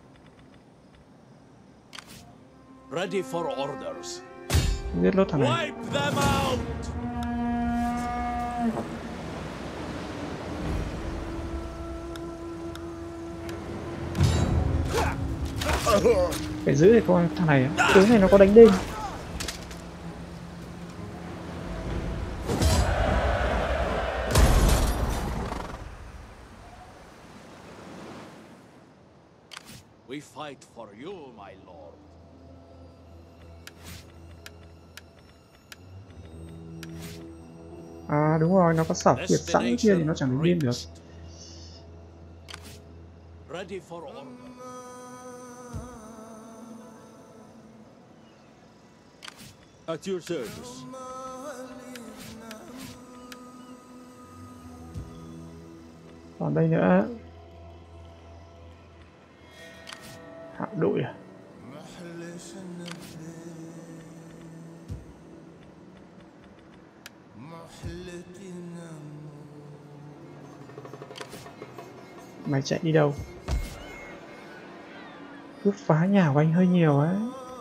Ready for orders. Giết lốt thằng này. Wipe them out! Phải giữ để coi thằng này. Tướng này nó có đánh đêm. We fight for you, my lord. À đúng rồi, nó có xảo quyệt sẵn kia thì nó chẳng đánh đêm được. Ready for order. At your service. Còn đây nữa. Hạm đội à? Mày chạy đi đâu? Cướp phá nhà của anh hơi nhiều ấy.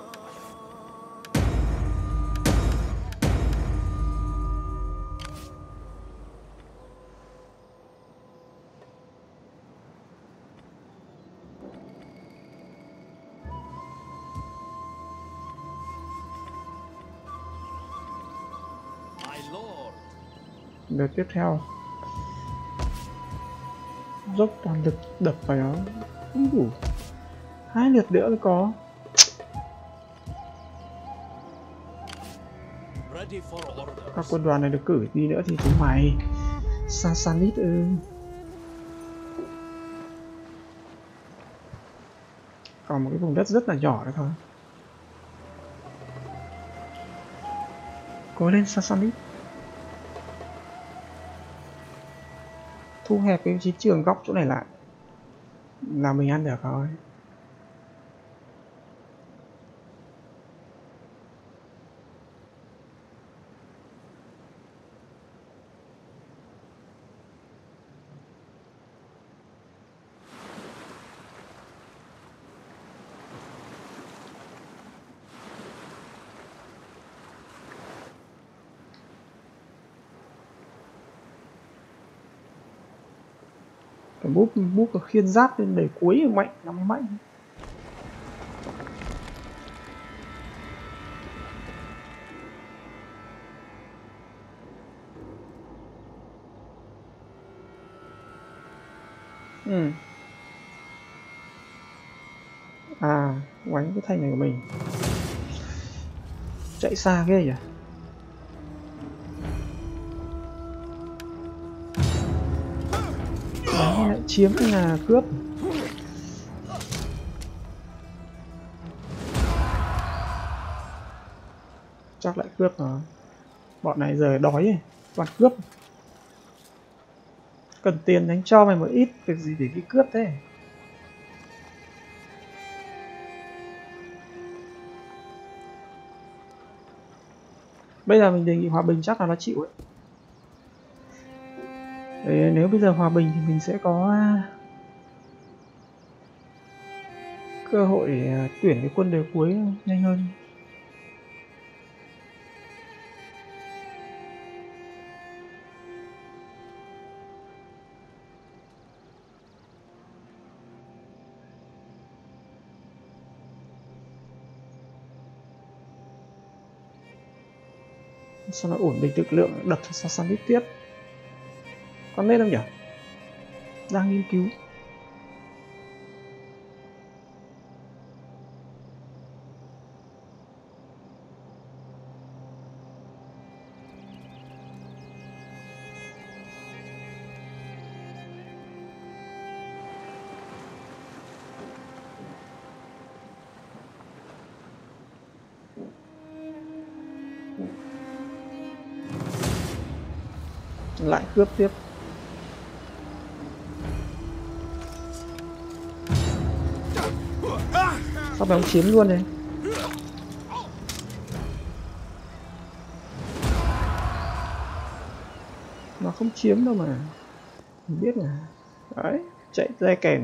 My lord. Đợt tiếp theo dốc toàn lực đập vào nó không đủ, 2 lượt nữa mới có. Ready for orders. Các quân đoàn này được cử đi nữa thì chúng mày Sassanid ư? Còn một cái vùng đất rất là nhỏ đấy thôi. Cố lên Sassanid. Thu hẹp cái chiến trường góc chỗ này lại là mình ăn được thôi. Cái búp khiên giáp lên để cuối mạnh, nó mới mạnh. À, quánh cái thanh này của mình. Chạy xa ghê nhỉ. Đánh lại chiếm cái nhà cướp. Chắc lại cướp rồi. Bọn này giờ đói ấy, toàn cướp. Cần tiền đánh cho mày một ít, việc gì để đi cướp thế. Bây giờ mình đề nghị hòa bình chắc là nó chịu ấy. Đấy, nếu bây giờ hòa bình thì mình sẽ có cơ hội tuyển cái quân đề cuối nhanh hơn. Sao nó ổn định lực lượng đập cho Sassanid tiếp. Còn lên không nhỉ? Đang nghiên cứu. Lại cướp tiếp. Sao mà ông chiếm luôn này? Nó không chiếm đâu mà. Mình biết là đấy, chạy ra kèm.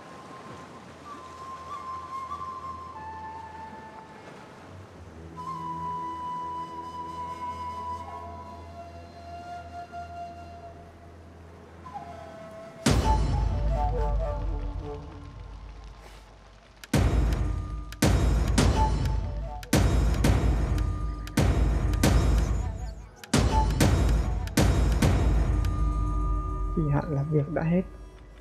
Kỳ hạn làm việc đã hết.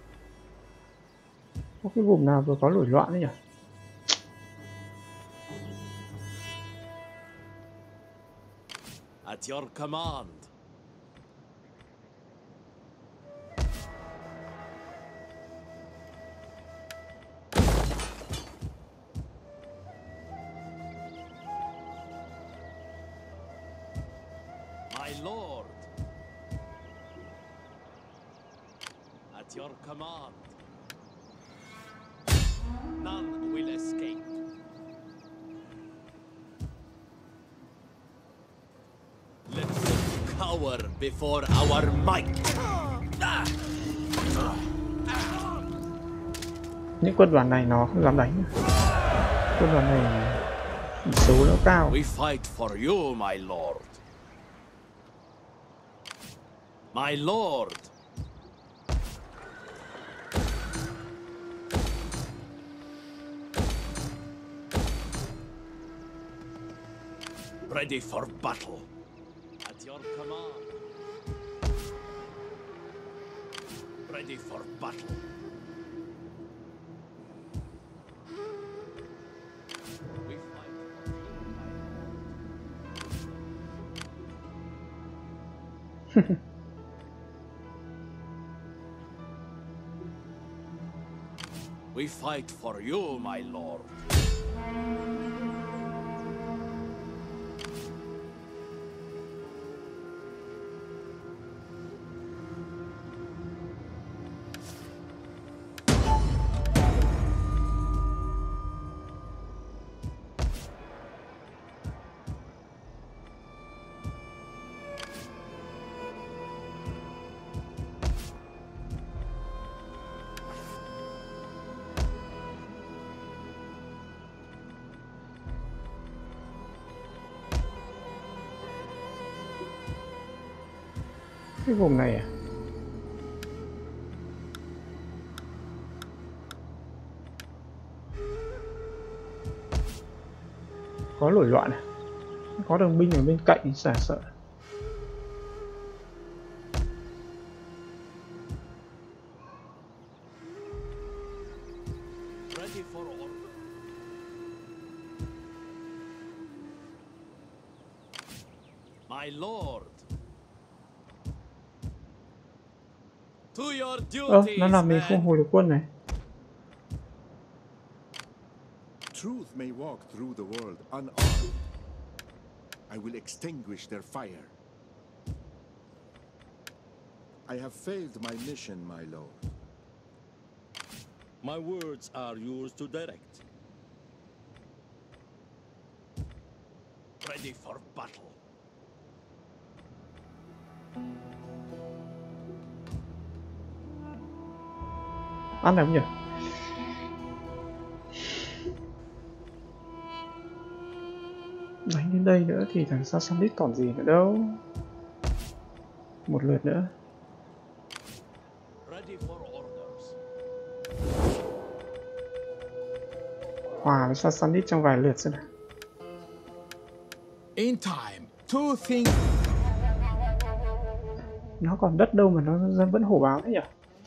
Có cái vùng nào vừa có nổi loạn đấy nhỉ? At your command. My lord. At your command. None will escape. Let them cower before our might. Những quân đoàn này nó không dám đánh. Quân đoàn này số nó cao. We fight for you, my lord. My lord. Ready for battle. At your command. Ready for battle. We fight for you, my lord. We fight for you, my lord. Cái vùng này à? có nổi loạn à? Có đồng minh ở bên cạnh thì chả sợ. Ready for order. My lord. To your duties, Nó làm mình không hồi được quân này. Truth may walk through the world unarmed. I will extinguish their fire. I have failed my mission, my lord. My words are yours to direct. Ready for battle. Ăn này không nhỉ? Đánh đến đây nữa thì thằng Sassanid còn gì nữa đâu. Một lượt nữa. Ready for orders. Hòa với Sassanid trong vài lượt xem nào. In time, two things. Nó còn đất đâu mà nó vẫn hổ báo thế nhỉ?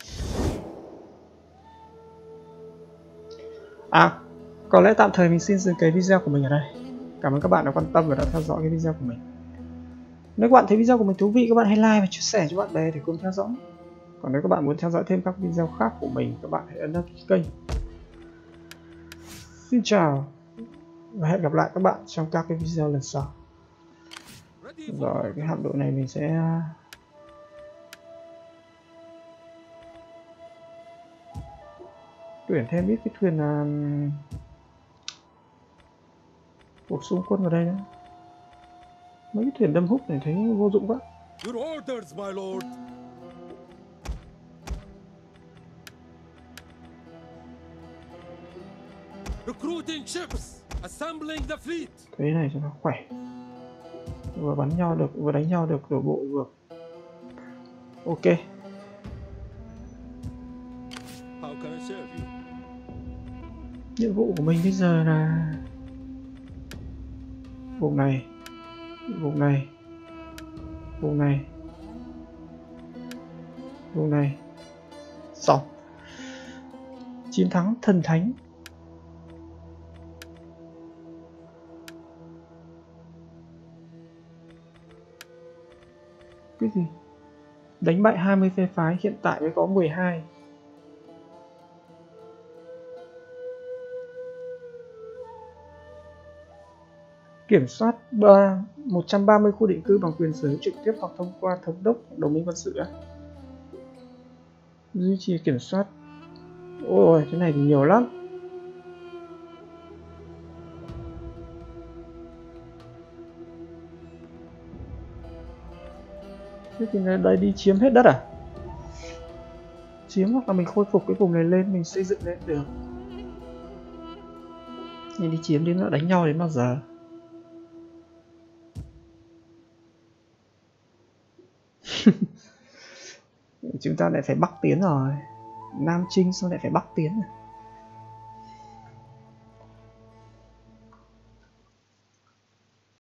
À, có lẽ tạm thời mình xin dừng cái video của mình ở đây. Cảm ơn các bạn đã quan tâm và đã theo dõi cái video của mình. Nếu các bạn thấy video của mình thú vị, các bạn hãy like và chia sẻ cho bạn bè để cùng theo dõi. Còn nếu các bạn muốn theo dõi thêm các video khác của mình, các bạn hãy ấn đăng ký kênh. Xin chào và hẹn gặp lại các bạn trong các cái video lần sau. Rồi, cái hạm đội này mình sẽ tuyển thêm ít cái thuyền bổ sung quân vào đây nữa. Mấy cái thuyền đâm hút này thấy vô dụng quá. Your orders, my lord. Recruiting ships, assembling the fleet. Thế này cho nó khỏe. Vừa bắn nhau được, vừa đánh nhau được, đổ bộ vừa. Ok. How can I serve you? Nhiệm vụ của mình bây giờ là vùng này, vùng này, vùng này, vùng này. Xong. Chiến thắng thần thánh. Cái gì? Đánh bại 20 phe phái, hiện tại mới có 12. Kiểm soát 130 khu định cư bằng quyền sở hữu trực tiếp hoặc thông qua thống đốc đồng minh quân sự. Duy trì kiểm soát. Ôi, cái này thì nhiều lắm. Thế thì đây đi chiếm hết đất à? Chiếm hoặc là mình khôi phục cái vùng này lên, mình xây dựng lên được. Nhưng đi chiếm đến nó đánh nhau đến bao giờ? Chúng ta lại phải bắc tiến rồi. Nam Trinh xong lại phải bắc tiến rồi.